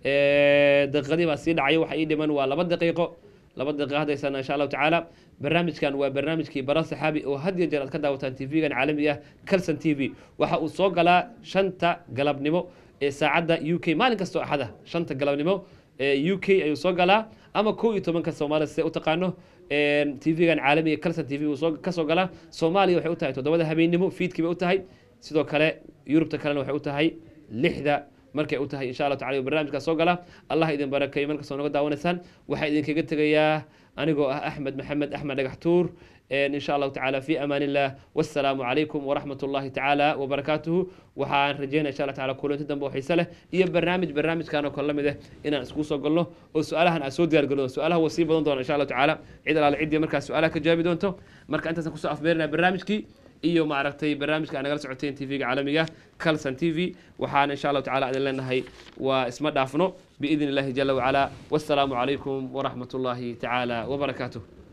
إيه دقيقة ما سيد عيو حقيقي من ولا بد دقيقة لبد دقيقة هذا سنة إن شاء الله تعالى برنامج كان وبرنامج كي برا صحابي وهدي جرات كذا وتان تي في كان عالمية كلسن تي في وحق صوق على شنطة قلب نمو ساعدة يو كي ما نكستو أحدا شنطة قلب نمو يو كي أي صوق على أما كوي تمن كسومالي سأتقانه تي في كان عالمية كلسن تي في وصوق كسوق على سومالي وحي أوتاي تدوده هبين نمو فيد كي بأوتاي سيدو كلا يوروب تكلم وحي أوتاي لحدة markay u tahay insha Allah ta'ala barnaamijka soo gala Allah idin barakeeyo marka soo naga daawanaysan waxa idin kaga tagayaa anigoo ah Ahmed Maxamed Ahmed Dhagaxtuur insha Allah ta'ala fi amanillah wassalamu alaykum wa rahmatullahi ta'ala wa barakatuhu waxaan rajeynaa insha Allah ta'ala kulanti dambe oo xiiso leh iyo barnaamij barnaamijkan oo kala mid ah inaan isku soo galno oo su'aalahan aan soo diyaar galno su'aalaha wasi badan doona insha Allah ta'ala cid alaal cid marka su'aalaha ka jawaabi doonto marka intaas ku soo afbeerna barnaamijkii iyo maaragtay barnaamijka aan nagala socoteen T V-ga caalamiga Kalsan T V waxaan insha Allah ta'ala idin leenahay waa isma dhaafno biidin Ilaahi jalla wa ala wassalamu alaykum wa rahmatullahi ta'ala wa barakatuh